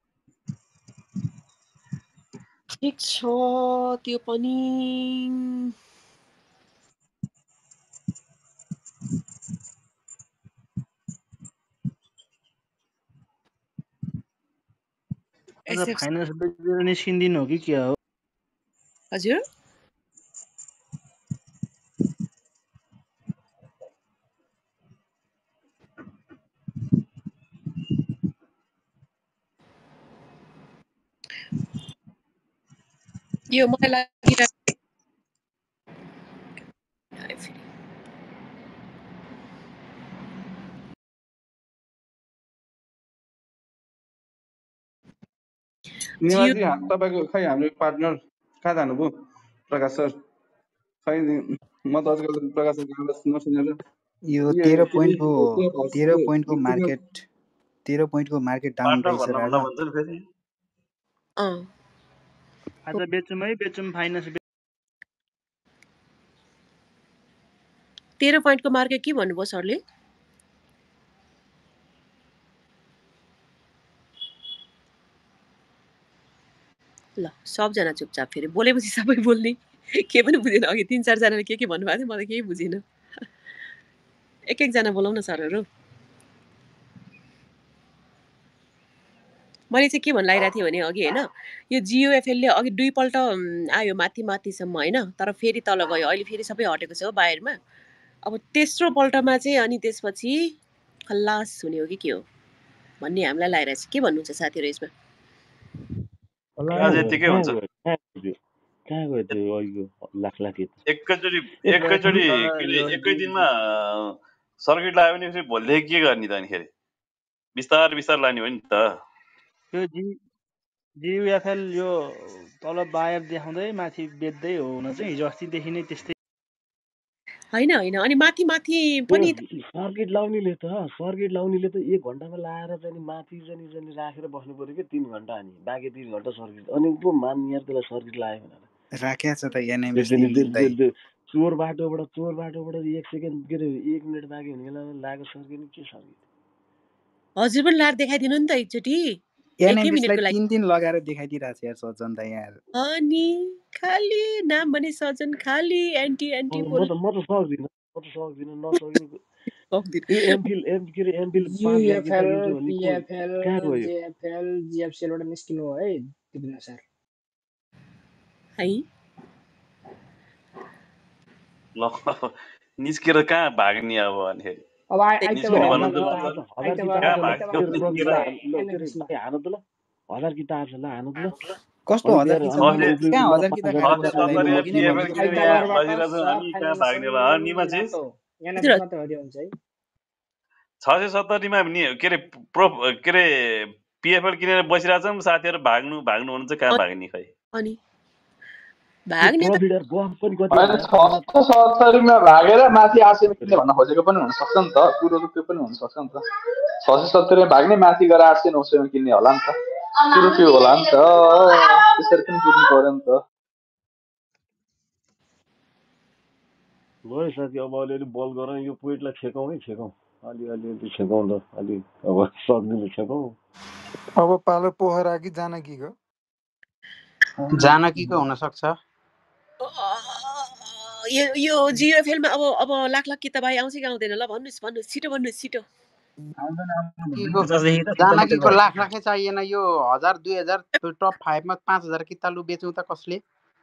[SPEAKER 1] ठिक छ त्यो पनि।
[SPEAKER 10] फाइनान्स बेचेर निस्किदिनु हो कि के हो?
[SPEAKER 1] हजुर यो मलाई लागिरहेको
[SPEAKER 2] निवाजी तपाईको खै हाम्रो पार्टनर कहाँ जानुभयो प्रकाश सर? खै म त आजकल प्रकाश सर नसुनेर
[SPEAKER 3] यो 13 पोइन्टको मार्केट डाउन रहेछ राजा।
[SPEAKER 10] आज बेचौँ है, बेचौँ फाइनान्स
[SPEAKER 1] 13 पोइन्टको मार्केट के भन्नुभयो सरले? ल सबजना चुपचाप, फेरि बोलेपछि सबै बोल्ने, के पनि बुझेन। अघि 3-4 जनाले के भन्नुभएको थियो, म त केही बुझिनँ। एक एकजना बोलाउन सरहरू। मैले चाहिँ के भन्न लागिरहेको थिएँ भने अघि होइन, यो जियोएफएलले अघि 2 पल्ट आयो माथिसम्म होइन, तर फेरि तल गयो। अहिले फेरि सबै हटेको छ हो बाहिरमा। अब तेस्रो पल्टमा चाहिँ अनि त्यसपछि खल्लास हुने हो कि के हो भन्ने हामीलाई लागिरहेछ। के भन्नुहुन्छ साथीहरू यसमा?
[SPEAKER 6] यतिकै हुन्छ।
[SPEAKER 10] कहाँ गयो त्यो अघिको लाख
[SPEAKER 6] एकैचोटि एकै दिनमा सर्किट लाग्यो भने फेरि भोलिदेखि के गर्ने त? अनिखेरि बिस्तार लाने हो नि त।
[SPEAKER 10] त्यो जियुएफएल यो तल बायर देखाउँदै माथि बेच्दै हो हुन चाहिँ। हिजो अस्तिदेखि नै त्यस्तै
[SPEAKER 1] होइन। अनि माथि पनि
[SPEAKER 6] सर्किट लाउनेले त 1 घन्टामा लाएर चाहिँ माथि चाहिँ राखेर बस्नु पर्यो कि 3 घन्टा, अनि बाँकी 3 घन्टा सर्किट। अनि पो मान्ने त्यसलाई सर्किट लाग्यो भनेर
[SPEAKER 3] राखेछ त एनएमएस
[SPEAKER 6] चोर बाटोबाट 1 सेकेन्ड के अरे 1 मिनेट बाँकी हुने बेलामा लागेको सर्किट के सर्किट?
[SPEAKER 1] हजुर पनि लाएर देखाइदिनु नि त एकचोटि।
[SPEAKER 3] एनएमएसलाई 3 दिन लगाएर देखाइदिरहेछ यार सजन त यार।
[SPEAKER 1] अनि खाली नाम भने सजन, खाली एन्टी
[SPEAKER 6] बोल। म त सक्दिन नसकिनु। एमफिल
[SPEAKER 7] युएफएल पिएफएल जेएफएल जिएफसीबाट निस्किनु हो है दिपिना सर।
[SPEAKER 1] है
[SPEAKER 6] ल निस्केर कहाँ भाग्ने अब? अनि
[SPEAKER 7] अब
[SPEAKER 6] निस्किनु भन्नु त
[SPEAKER 10] हानु त ल 1000 कि त आछ ल हानु त ल।
[SPEAKER 3] कस्तो 1000 कि कहाँ 1000 कि त
[SPEAKER 6] निमा चाहिँ 670 मा के अरे पिएफएल किनेर बसिरहेछौँ साथीहरु। भाग्नु भने चाहिँ कहाँ भाग्ने? खै
[SPEAKER 1] अनि भाग्ने त
[SPEAKER 13] 670 मा भागेर माथि आर्सेन किन्ने भन्न खोजेको पनि हुन सक्छ नि त। कुरो त त्यो पनि हुन सक्छ नि त। 670 मा भाग्ने माथि गएर 800-900 मा किन्ने होला नि त। कुरो त्यो होला नि त। त्यसरी पनि बुझ्नु पर्यो नि त।
[SPEAKER 6] ल साथी अब अलिअलि बल गरौँ, यो पोइन्टलाई छेकौँ है, छेकौँ अलि छेकौँ ल। अलि अब सक्दिनु छेकौँ।
[SPEAKER 16] अब पालो पोखरा कि जानकीको
[SPEAKER 3] हुन सक्छ।
[SPEAKER 1] यो जियोएफएलमा अब लाख कि त भाइ आउँछ कि आउँदैन? ल भन्नुहोस् छिटो भन्नुहोस् छिटो।
[SPEAKER 3] जानकीको लाख लाखै चाहिएन यो 1000 2000 टप 5 मा 5000 किता लु बेचौँ त कसले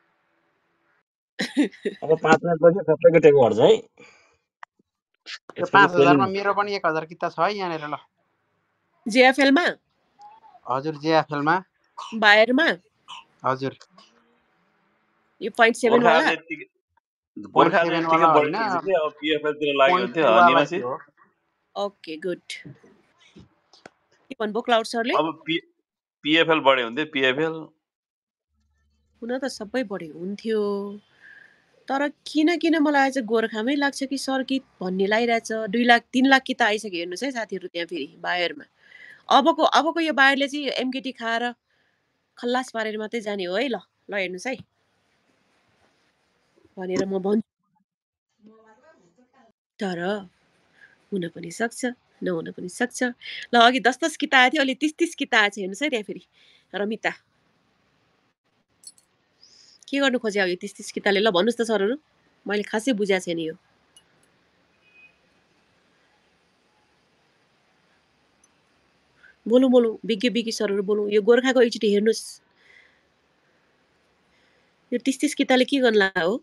[SPEAKER 17] अब 5 मिनेट पछि सबैको टेको हट्छ है
[SPEAKER 3] यो 5000 मा मेरो पनि 1000 किता छ है यहाँनेर ल
[SPEAKER 1] जेएफएल मा
[SPEAKER 3] हजुर जेएफएल मा
[SPEAKER 1] बायर मा
[SPEAKER 3] हजुर
[SPEAKER 1] यो 0.7 वाला
[SPEAKER 17] गोर्खा त्यतिकै बढिसकेपछि अब पीएफएल तिर लाग्यो भने थियो निमासी
[SPEAKER 1] ओके गुड के भन्नुभयो क्लाउड सरले
[SPEAKER 17] अब पीएफएल बढ्यो भने थियो पीएफएल
[SPEAKER 1] हुन त सबै बढ्यो हुन्थ्यो तर किन मलाई चाहिँ गोर्खामै लाग्छ कि सर्किट भन्ने लागिरहेछ 2 लाख 3 लाख किता आइसक्यो हेर्नुस् है साथीहरु त्यहाँ फेरि बायरमा अबको यो बायरले चाहिँ एमकेटी खाएर खल्लास पारेर मात्रै जाने हो है ल हेर्नुस् है भनेर म भन्छु तर हुन पनि सक्छ नहुन पनि सक्छ ल अघि 10 किता आएको थियो अहिले 30 किता आछ हेर्नुस् है त्यहाँ फेरि रमिता के गर्नु खोज्यो अघि 30 किताले ल भन्नुस् त सरहरु मैले खासै बुझाएको छैन यो बोलु बिगी सरहरु बोलु यो गोर्खाको एकचोटि हेर्नुस् यो 30 किताले के गर्नला हो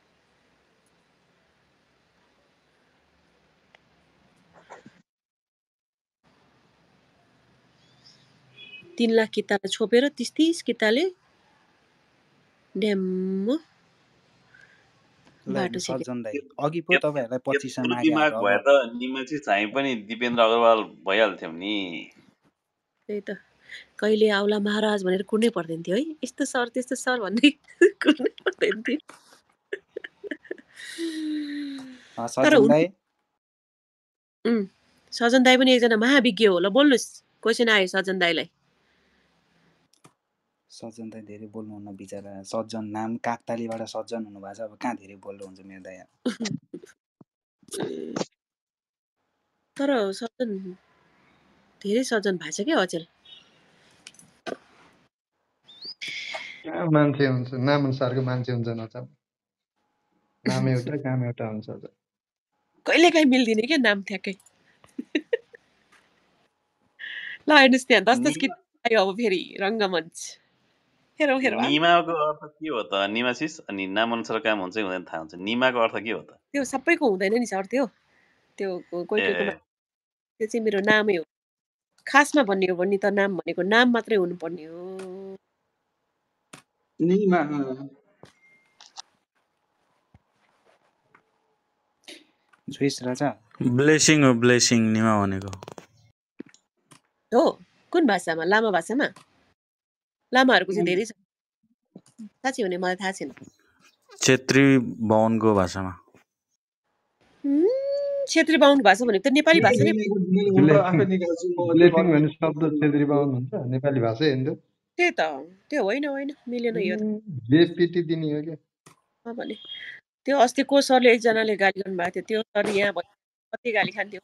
[SPEAKER 1] तीन लाख किताले छोपेर 30 किताले ड्याम्म बाटो
[SPEAKER 3] सजन दाइ अघि पो तपाईहरुलाई 25 मा
[SPEAKER 17] दिमाग भए त निमासी चाहिँ पनि दिपेन्द्र अग्रवाल भइहाल्थ्यो नि
[SPEAKER 1] त्यही त कहिले आउला महाराज भनेर कुर्नै पर्दैन थियो है यस्तो सर त्यस्तो सर भन्दै कुर्नै पर्दैन थियो सजन दाइ पनि एकजना महाविज्ञ हो ल बोल्नुस् क्वेशन आयो सजन दाइलाई
[SPEAKER 3] सज्जन दाइ धेरै बोल्नुहुन्न बिचारा सज्जन नाम काकतालीबाट सज्जन हुनुभएको छ अब कहाँ धेरै बोल्नुहुन्छ मेरो दाइ
[SPEAKER 1] तर सज्जन धेरै सज्जन भएको छ के अचेल
[SPEAKER 18] मान्छे हुन्छ नाम अनुसारको मान्छे हुन्छ नचाम नाम एउटा काम एउटा हुन्छ
[SPEAKER 1] कहिलेकाहीँ मिल्दिने के नाम ठ्याक्कै ल हेर्नुस् त्यहाँ 10 किता आयो अब फेरि रङ्गमञ्च
[SPEAKER 17] निमाको अर्थ के हो त निमासिस अनि नाम अनुसार काम हुन्छ कि हुँदैन थाहा हुन्छ निमाको अर्थ के हो त
[SPEAKER 1] त्यो सबैको हुँदैन नि सर त्यो कोही त्यो चाहिँ मेरो नामै हो खासमा भन्ने हो भने त नाम भनेको नाम मात्रै हुनुपर्ने हो
[SPEAKER 2] निमा
[SPEAKER 3] जोइस राजा
[SPEAKER 19] ब्लेसिङ हो ब्लेसिङ निमा भनेको
[SPEAKER 1] हो कुन भाषामा लामा भाषामा लामाहरुको चाहिँ धेरै छ साच्चै हो नि मलाई थाहा छैन
[SPEAKER 19] क्षेत्री बाहुनको भाषामा
[SPEAKER 1] क्षेत्री बाहुनको भाषा भनेको त नेपाली भाषा नै
[SPEAKER 18] ब्लेसिङ भन्ने शब्द क्षेत्री बाहुन हुन्छ नेपाली भाषा हैन
[SPEAKER 1] त्यही त त्यो होइन मिलेन यो
[SPEAKER 18] जे पिटी दिने हो के
[SPEAKER 1] भने त्यो अस्ति को सरले एकजनाले गाली गर्नु भएको थियो त्यो सर यहाँ कति गाली खान्थ्यो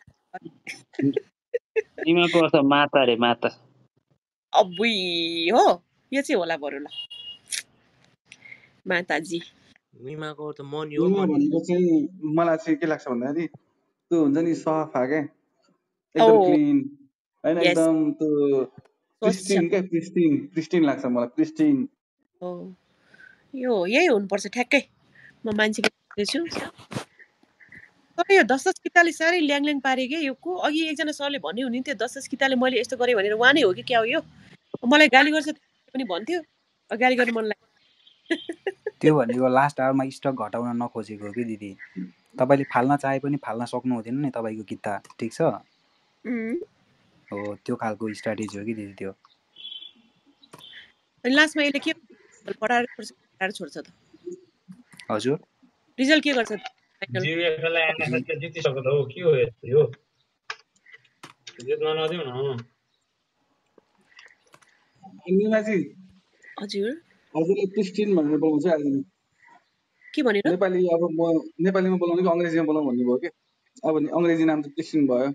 [SPEAKER 12] निमाको अर्थ माता रे माता
[SPEAKER 1] अबुई हो यो चाहिँ होला बरु ल माताजी
[SPEAKER 20] निमाको अर्थ मनी
[SPEAKER 2] हो भनेको चाहिँ मलाई चाहिँ के लाग्छ भन्दाखेरि त्यो हुन्छ नि सफा के एकदम क्लीन हैन एकदम त्यो प्रिस्टिन लाग्छ मलाई प्रिस्टिन
[SPEAKER 1] हो यो यही हुनुपर्छ ठ्याक्कै म मान्छे छु तर यो 10 किताले सारै ल्याङल्याङ पारे के यो को अघि एकजना सरले भन्नु हुने थियो 10 किताले मैले यस्तो गरे भनेर वानै हो कि क्या हो यो मलाई गाली गर्छ पनि भन्थ्यो गाली गर्न मन लाग्यो
[SPEAKER 3] त्यो भनेको लास्ट आवरमा स्टक घटाउन नखोजेको हो कि दिदी तपाईले फाल्न चाहे पनि फाल्न सक्नु हुँदैन नि तपाईको किता ठीक छ हो त्यो खालको स्ट्र्याटेजी हो कि दिदी त्यो
[SPEAKER 1] अनि लास्टमा यसले के पढाएर छोड्छ त
[SPEAKER 3] हजुर
[SPEAKER 1] रिजल्ट के गर्छ
[SPEAKER 12] जीएफएल एनएफएल के जितिसक्यो त हो के हो यो जित्न नदिउ न
[SPEAKER 2] निमाजी
[SPEAKER 1] हजुर
[SPEAKER 2] हजुरले प्रिस्टिन भनेर बोलाउँछ आज
[SPEAKER 1] के भनेर
[SPEAKER 2] नेपाली अब म नेपालीमा बोलाउने कि अंग्रेजीमा बोलाउँ भन्ने भयो के अब अंग्रेजी नाम त प्रिस्टिन भयो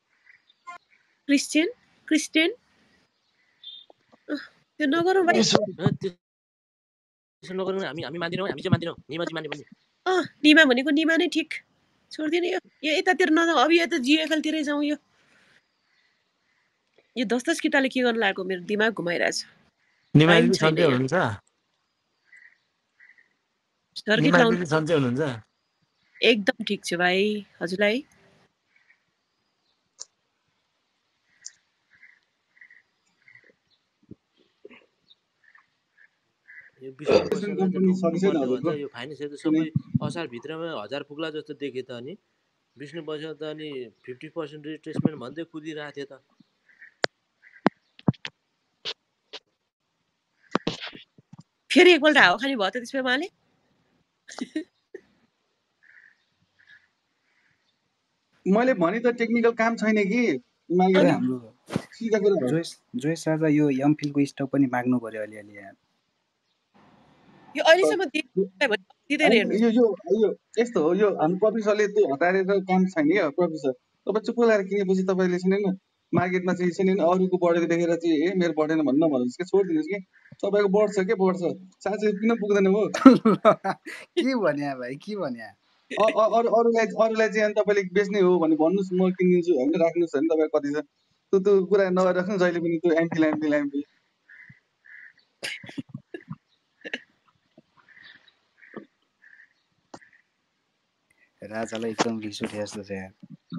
[SPEAKER 1] क्रिस्चियन त्यो नगरौँ भाइ
[SPEAKER 20] त्यसो नगरौँ हामी मान्दिनौँ हामी चाहिँ मान्दिनौँ निमाजी मान्ने पनि
[SPEAKER 1] निमा भनेको निमा नै ठिक छोड्दिनु यो यतातिर नजाउँ अब यो त जिएफएल तिरै जाउँ यो यो 10-10 केटाले के गर्न लागेको मेरो दिमाग घुमाइरहेछ।
[SPEAKER 20] निमा
[SPEAKER 1] टाइम
[SPEAKER 20] दिदी
[SPEAKER 1] छैन
[SPEAKER 20] सन्चै
[SPEAKER 1] यहाँ।
[SPEAKER 20] हुनुहुन्छ?
[SPEAKER 1] सर्किट
[SPEAKER 20] निमा
[SPEAKER 1] लाउनु
[SPEAKER 20] दिदी सन्चै हुनुहुन्छ?
[SPEAKER 1] एकदम ठिक छु भाइ। हजुरलाई?
[SPEAKER 20] यो विष्णु
[SPEAKER 2] प्लेसमेन्ट
[SPEAKER 20] बसाललाई त
[SPEAKER 2] कम्पनी
[SPEAKER 20] ढोग्नु
[SPEAKER 2] सकिसक्यो
[SPEAKER 20] पर्ने हो
[SPEAKER 2] हजुरको
[SPEAKER 20] त यो फाइनेन्सहरू त
[SPEAKER 2] कुनै
[SPEAKER 20] सबै असार भित्रमा 1000 पुग्ला जस्तो देखे त अनि विष्णु बसाल त अनि 50% रिट्रेसमेन्ट भन्दै कुदिरहेको थियो त।
[SPEAKER 1] फेरि एकपल्ट हावा खानी भयो त त्यसपछि उहाँले?
[SPEAKER 2] मैले भने त टेक्निकल काम छैन कि
[SPEAKER 3] खै
[SPEAKER 2] मार्केटमा
[SPEAKER 3] हाम्रो
[SPEAKER 2] सिधा कुरा हो।
[SPEAKER 3] जोइस राजा यो एमफिलको स्टक पनि माग्नु पर्यो अलिअलि यहाँ।
[SPEAKER 1] यो अहिलेसम्म दिँदैन हेर्नु।
[SPEAKER 2] यो यो यो यस्तो हो, यो हाम्रो प्रोफेसरले त्यो हटाएर काम छैन क्या प्रोफेसर। तपाईँ चुप लगाएर किनेपछि तपाईँले छैन मार्केटमा चाहिँ छैन अरूको बढेको देखेर चाहिँ ए मेरो बढेन भन्न भन्नुहोस् कि छोडिदिनुहोस् कि तपाईँको बढ्छ के बढ्छ साँच्चै किन पुग्दैन हो।
[SPEAKER 3] के भन्या भाइ के भन्या?
[SPEAKER 2] अरूलाई चाहिँ अनि तपाईँले बेच्ने हो भने भन्नुहोस् म किनिदिन्छु होइन राख्नुहोस् होइन तपाईँ कति छ त्यो कुरा नगरेर राख्नु जहिले पनि त्यो एम्फिल।
[SPEAKER 3] राजालाई एकदम रिस उठे जस्तो छ यहाँ।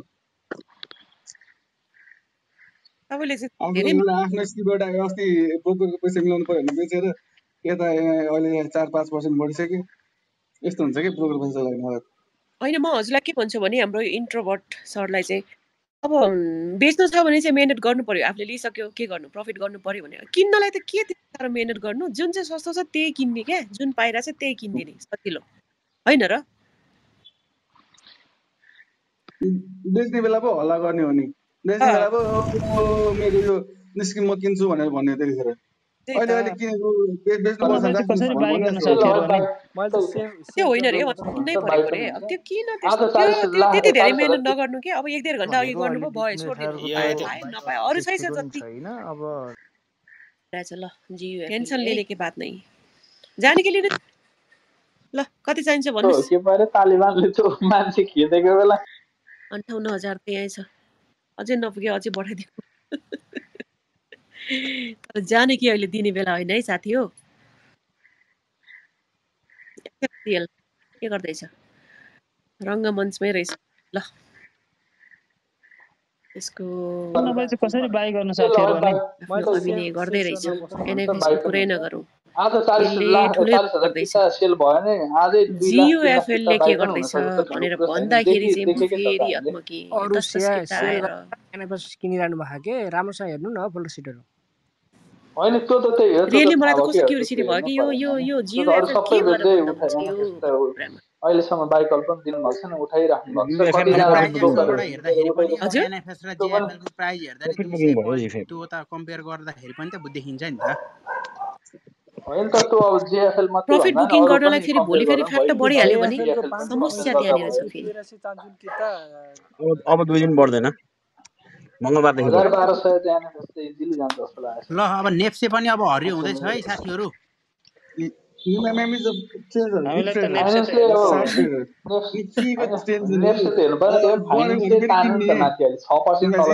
[SPEAKER 1] तपाईँले चाहिँ
[SPEAKER 2] आफ्नो स्किमबाट अस्ति ब्रोकरको पैसा मिलाउनु पर्यो भने बेचेर यता अहिले 4-5% बढिसक्यो। यस्तो हुन्छ कि ब्रोकर पैसा लाग्ने।
[SPEAKER 1] होइन म हजुरलाई के भन्छु भने हाम्रो इन्ट्रोभर्ट सरलाई चाहिँ अब बेच्नु छ भने चाहिँ मेहनत गर्नु पर्यो। आफूले लिइसक्यो के गर्नु प्रफिट गर्नु पर्यो भने किन्नलाई त के त्यति साह्रो मेहनत गर्नु। जुन चाहिँ सस्तो छ त्यही किन्ने क्या, जुन पाइरहेको छ त्यही किनिदिने सजिलो होइन र।
[SPEAKER 2] बेच्ने बेला पो हल्ला गर्ने हो नि, बेच्ने बेला पो मेरो यो निस्किम म किन्छु भनेर भन्ने त्यतिखेर। अहिले किनेको बेच्नुपर्छ
[SPEAKER 10] कसरी बाइ गर्न साथीहरु अनि
[SPEAKER 1] त्यो होइन रे किन्नै पर्यो रे। अब त्यो किन त्यति धेरै मेहनत नगर्नु के। अब 1-1.5 घण्टा अघि गर्नुभयो भयो छोडिदिनु पाए नपाए अरू छैन जति
[SPEAKER 10] अब
[SPEAKER 1] ल जियो टेन्सन लिने के बात नहीं। जाने के लिए ल कति चाहिन्छ भन्नुस्।
[SPEAKER 13] के भरे तालिबानले त्यो मान्छे खिचेको बेला
[SPEAKER 1] 58,000 त यही छ। अझै नपुग्यो अझै बढाइदिनु। तर जाने कि अहिले दिने बेला होइन है साथी हो। के गर्दैछ रङ्गमञ्चमै रहेछ। ल यसको
[SPEAKER 10] कसरी बाइ गर्न साथीहरु अनि
[SPEAKER 1] अभिनय गर्दै रहेछ। एनएफएस कुरै नगरौँ।
[SPEAKER 13] आज 40,000 किता सेल भयो नि आजै 2 लाख 3 लाख
[SPEAKER 1] जियोएफएलले के गर्दैछ भनेर भन्दाखेरि चाहिँ म फेरि हत्मकी
[SPEAKER 21] अरु सेल एनएफएस किनिरहनु भएको के राम्रोसँग हेर्नु न फोल्डर सिटहरु।
[SPEAKER 13] हैन त्यो त त्यही हो।
[SPEAKER 1] रियली मलाई त कस्तो क्युरियोसिटी भयो कि यो जियोएफएल के भएर बन्द
[SPEAKER 13] अहिलेसम्म बाइकल पनि दिनु भएको छैन उठाइराख्नु भएको छ। कति जना
[SPEAKER 21] ब्रोकरहरु हेर्दाखेरि पनि एनएफएस र जियोएफएल को प्राइस हेर्दा नि 200 त्यो त कम्पेयर गर्दाखेरि पनि त देखिन्छ नि त।
[SPEAKER 13] हैन त त्यो अब जियोएफएल मात्र
[SPEAKER 1] प्रॉफिट बुकिङ गर्नलाई फेरि भोलि फेरि फ्याक्ट बढिहाल्यो भने समस्या त्यहाँनिर छ फेरि।
[SPEAKER 19] अब 2 दिन बढ्दैन मंगलबारदेखि
[SPEAKER 13] 1200 चाहिँ एनएफएस चाहिँ इजिली जान्छ जस्तो लाग्छ।
[SPEAKER 21] ल अब नेप्से पनि अब हरियो हुँदैछ है साथीहरु।
[SPEAKER 2] नेप्से त
[SPEAKER 13] हेर्नु पर्यो त्यो फाइनेन्सले तान्नु त माथि अहिले 6% तल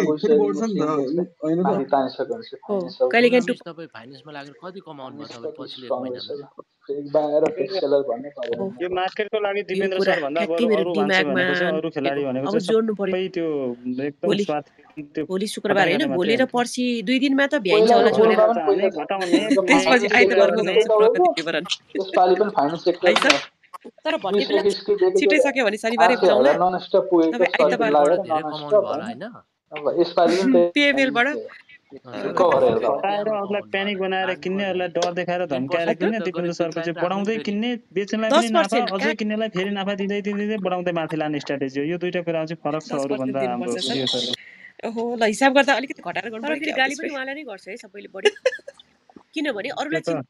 [SPEAKER 13] गइसक्यो।
[SPEAKER 20] कहिलेकाहीँ तपाई फाइनेन्समा लागेर कति कमाउनु भयो तपाई पछिल्लो महिनामा?
[SPEAKER 13] बाहिर फिक्स सेलर भन्ने पर्यो।
[SPEAKER 14] यो मार्केटको लागि दिपेन्द्र सर भन्दा बरु अरु मान्छे भनेको चाहिँ अरु खेलाडी भनेको चाहिँ सबै त्यो एकदम स्वाद त्यो
[SPEAKER 1] भोलि शुक्रबार हैन भोलि र पर्सि 2 दिनमा त भ्याइन्छ होला छोडेर
[SPEAKER 14] घटाउने
[SPEAKER 1] त्यसपछि आइतबारको जान्छ प्रगति विवरण।
[SPEAKER 13] त्यसपालि पनि फाइनान्स सेक्टर
[SPEAKER 1] तर भन्ने बेला छिटै सक्यो भने शनिबारै बुझाउला।
[SPEAKER 13] ननस्टप पुगेको
[SPEAKER 1] आइतबार
[SPEAKER 13] लागेर
[SPEAKER 20] धेरै कमाउनु भयो होला हैन।
[SPEAKER 13] अब यसपालि पनि
[SPEAKER 1] पेमेलबाट
[SPEAKER 14] हटाएर अरूलाई प्यानिक बनाएर किन्नेहरूलाई डर देखाएर धम्काएर किन्ने दिपेन्द्र सरको चाहिँ बढाउँदै किन्ने बेच्नेलाई पनि नाफा अझै किन्नेलाई फेरि नाफा दिँदै दिँदै बढाउँदै माथि लाने स्ट्र्याटेजी हो। यो दुईटा कुरा चाहिँ फरक छ अरु भन्दा हाम्रो सिरियसहरु।
[SPEAKER 1] ओहो ल हिसाब गर्दा अलिकति घटाएर गर्नु पर्यो। फेरि गाली पनि उहाँलाई नै गर्छ है सबैले बढी किनभने अरूलाई चाहिँ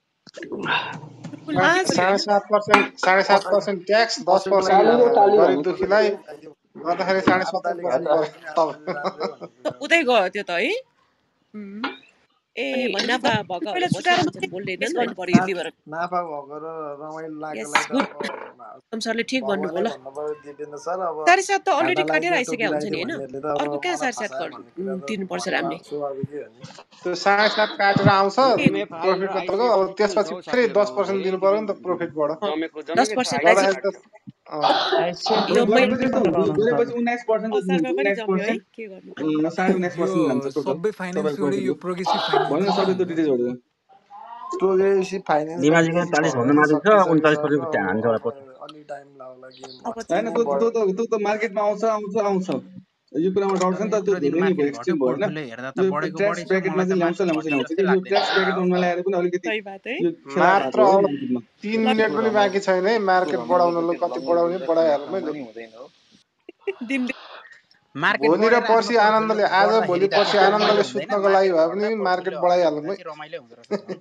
[SPEAKER 15] 7.5% ट्याक्स 10% गरिब दुखीलाई गर्दाखेरि 7.5%
[SPEAKER 1] उतै गयो त्यो त है। ए नाफा भएकाहरूले छुटाएर मात्रै बोल्दैनन् अनि बढी यति भएर
[SPEAKER 5] नाफा भएको र रमाइलो
[SPEAKER 1] यस
[SPEAKER 5] लागेलाई
[SPEAKER 1] गुड
[SPEAKER 5] त अब
[SPEAKER 1] सरले ठिक भन्नुभयो ल
[SPEAKER 5] भगवानै भन्नुभयो दिपेन्द्र सर। अब
[SPEAKER 1] 7.5 त अलरेडी
[SPEAKER 5] घाटा
[SPEAKER 1] काटेर
[SPEAKER 5] लाग्यो
[SPEAKER 1] आइसकेको
[SPEAKER 5] टोपी
[SPEAKER 1] हुन्छ नि
[SPEAKER 5] लगाइदियो
[SPEAKER 1] हैन
[SPEAKER 5] भन्नेहरूले त अब
[SPEAKER 1] अर्को कहाँ
[SPEAKER 5] मलाई
[SPEAKER 1] 7.5
[SPEAKER 5] फसायो भन्ने कुरा त
[SPEAKER 1] तिर्नुपर्छ र हामीले
[SPEAKER 5] भन्नुभएको स्वाभाविक हो नि।
[SPEAKER 15] त्यो 7.5 काटेर आउँछ
[SPEAKER 22] एमएफआई र
[SPEAKER 15] प्रफिटको तल, अब
[SPEAKER 22] आइसिएफको के हुन्छ
[SPEAKER 15] त्यसपछि
[SPEAKER 22] हौ
[SPEAKER 15] फेरि
[SPEAKER 22] साथीहरु
[SPEAKER 15] 10% दिनु पर्यो नि त प्रफिटबाट।
[SPEAKER 22] जमेको जमेकै
[SPEAKER 1] 10%
[SPEAKER 22] थाहा
[SPEAKER 1] चाहिँ
[SPEAKER 22] छैन।
[SPEAKER 15] गर्दाखेरि त
[SPEAKER 1] यो मैले
[SPEAKER 2] गरेपछि यस्तो हुन्छ, गरेपछि 19% जति
[SPEAKER 1] असारमा पनि
[SPEAKER 2] हुन्छ,
[SPEAKER 1] जम्यो है
[SPEAKER 2] 19%,
[SPEAKER 1] के गर्नु
[SPEAKER 2] 19.5% जान्छ
[SPEAKER 16] यो
[SPEAKER 2] टोटल
[SPEAKER 16] सबै फाइनेन्स
[SPEAKER 2] तपाईँको
[SPEAKER 16] जोडी यो
[SPEAKER 2] प्रफिटको।
[SPEAKER 16] प्रोग्रेसिभ फाइनेन्स
[SPEAKER 2] भन्नु
[SPEAKER 16] हो
[SPEAKER 2] सबै
[SPEAKER 16] कि
[SPEAKER 2] त्यो
[SPEAKER 16] हाम्रो
[SPEAKER 2] डिटेल्सहरू
[SPEAKER 5] प्रोग्रेसिभ फाइनेन्स
[SPEAKER 19] निमाजीको
[SPEAKER 5] ब्याङ्किङ
[SPEAKER 19] 40
[SPEAKER 5] भयो
[SPEAKER 19] भन्दा
[SPEAKER 5] भने
[SPEAKER 19] माथि छ,
[SPEAKER 5] सकिसक्यो सर।
[SPEAKER 19] 39% हान्छ होला
[SPEAKER 5] अब
[SPEAKER 19] प्रफिट।
[SPEAKER 5] अलि टाइम लाग्ला गेम
[SPEAKER 1] अब
[SPEAKER 2] होइन,
[SPEAKER 5] म
[SPEAKER 2] त्यो त मार्केटमा आउँछ यो कुरामा डाउट छ नि
[SPEAKER 21] तर
[SPEAKER 2] त, त्यो
[SPEAKER 21] यत्रो दिन
[SPEAKER 2] धेरै नै भयो,
[SPEAKER 21] मार्केट घट्यो
[SPEAKER 2] एक्सट्रिम भएन।
[SPEAKER 21] पोर्टफोलियो हेर्दा त
[SPEAKER 2] यो
[SPEAKER 21] बढेको
[SPEAKER 2] ट्र्यास
[SPEAKER 21] बढी छ।
[SPEAKER 2] ब्रेकेटमा
[SPEAKER 21] मलाई त
[SPEAKER 2] चाहिँ
[SPEAKER 21] मार्केट
[SPEAKER 2] ल्याउँछ
[SPEAKER 21] घट्यो
[SPEAKER 2] कि
[SPEAKER 21] जस्तै
[SPEAKER 2] यो
[SPEAKER 21] लाग्दैन
[SPEAKER 2] ट्र्यास
[SPEAKER 21] है
[SPEAKER 2] ब्रेकेटमा
[SPEAKER 21] दादा।
[SPEAKER 2] नल्याएर पनि अलिकति
[SPEAKER 1] सही बात है
[SPEAKER 2] यो खेला
[SPEAKER 15] मात्र
[SPEAKER 2] भएको हो
[SPEAKER 15] अब
[SPEAKER 2] मार्केटमा।
[SPEAKER 15] 3
[SPEAKER 1] ल
[SPEAKER 15] मिनेट पनि बाँकी छैन है मार्केट बढाउनलाई। कति बढाउने बढाइहालौँ है लु।
[SPEAKER 1] दिन
[SPEAKER 21] मार्केट
[SPEAKER 15] भोलि र
[SPEAKER 21] बढेर आफ्नो
[SPEAKER 15] पर्सि
[SPEAKER 21] पोर्टफोलियो
[SPEAKER 15] आनन्दले, आज
[SPEAKER 21] बढ्दाखेरि
[SPEAKER 15] भोलि
[SPEAKER 21] त
[SPEAKER 15] पर्सि
[SPEAKER 21] त्यस्तो रमाइलो
[SPEAKER 15] आनन्दले
[SPEAKER 21] हुँदैन।
[SPEAKER 15] सुत्नको लागि
[SPEAKER 21] मार्केट
[SPEAKER 15] भए
[SPEAKER 21] बढ्दा
[SPEAKER 15] पनि मार्केट
[SPEAKER 21] पोर्टफोलियो
[SPEAKER 15] बढाइहालौँ
[SPEAKER 21] हल्लिँदा
[SPEAKER 15] है।
[SPEAKER 21] चाहिँ रमाइलो हुँदो रहेछ सर।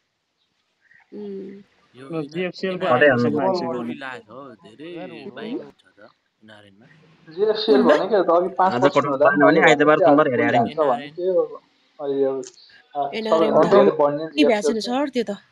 [SPEAKER 20] यो
[SPEAKER 14] जिएफसीएल को
[SPEAKER 19] घटाइ
[SPEAKER 20] एनआरएनमा
[SPEAKER 19] हाल्नु
[SPEAKER 14] हाइपोसेसमा
[SPEAKER 20] चाहिँ
[SPEAKER 19] पर्यो।
[SPEAKER 14] आइसक्यो
[SPEAKER 20] बढी
[SPEAKER 14] भने
[SPEAKER 20] लागेको छ धेरै बाइङ हुन्छ त एनआरएनमा।
[SPEAKER 13] जिएसएल
[SPEAKER 1] कुनमा
[SPEAKER 13] भनेको त अघि
[SPEAKER 19] आज
[SPEAKER 13] 5%
[SPEAKER 19] कटौती
[SPEAKER 13] हुँदा
[SPEAKER 19] भएन भने
[SPEAKER 13] मैले भनेको
[SPEAKER 19] आइतबार
[SPEAKER 13] थिएँ आज
[SPEAKER 19] सोमबार हेरे
[SPEAKER 13] फुल
[SPEAKER 19] हेरे हुन्छ।
[SPEAKER 13] जान्छ
[SPEAKER 20] एनआरएन
[SPEAKER 13] भनेको थियो। अहिले अब
[SPEAKER 1] एनआरएम
[SPEAKER 13] सबैभन्दा
[SPEAKER 1] त
[SPEAKER 13] धेरै बढ्ने
[SPEAKER 1] के भएको
[SPEAKER 13] जिएसएल
[SPEAKER 1] छैन
[SPEAKER 13] छ।
[SPEAKER 1] सर त्यो त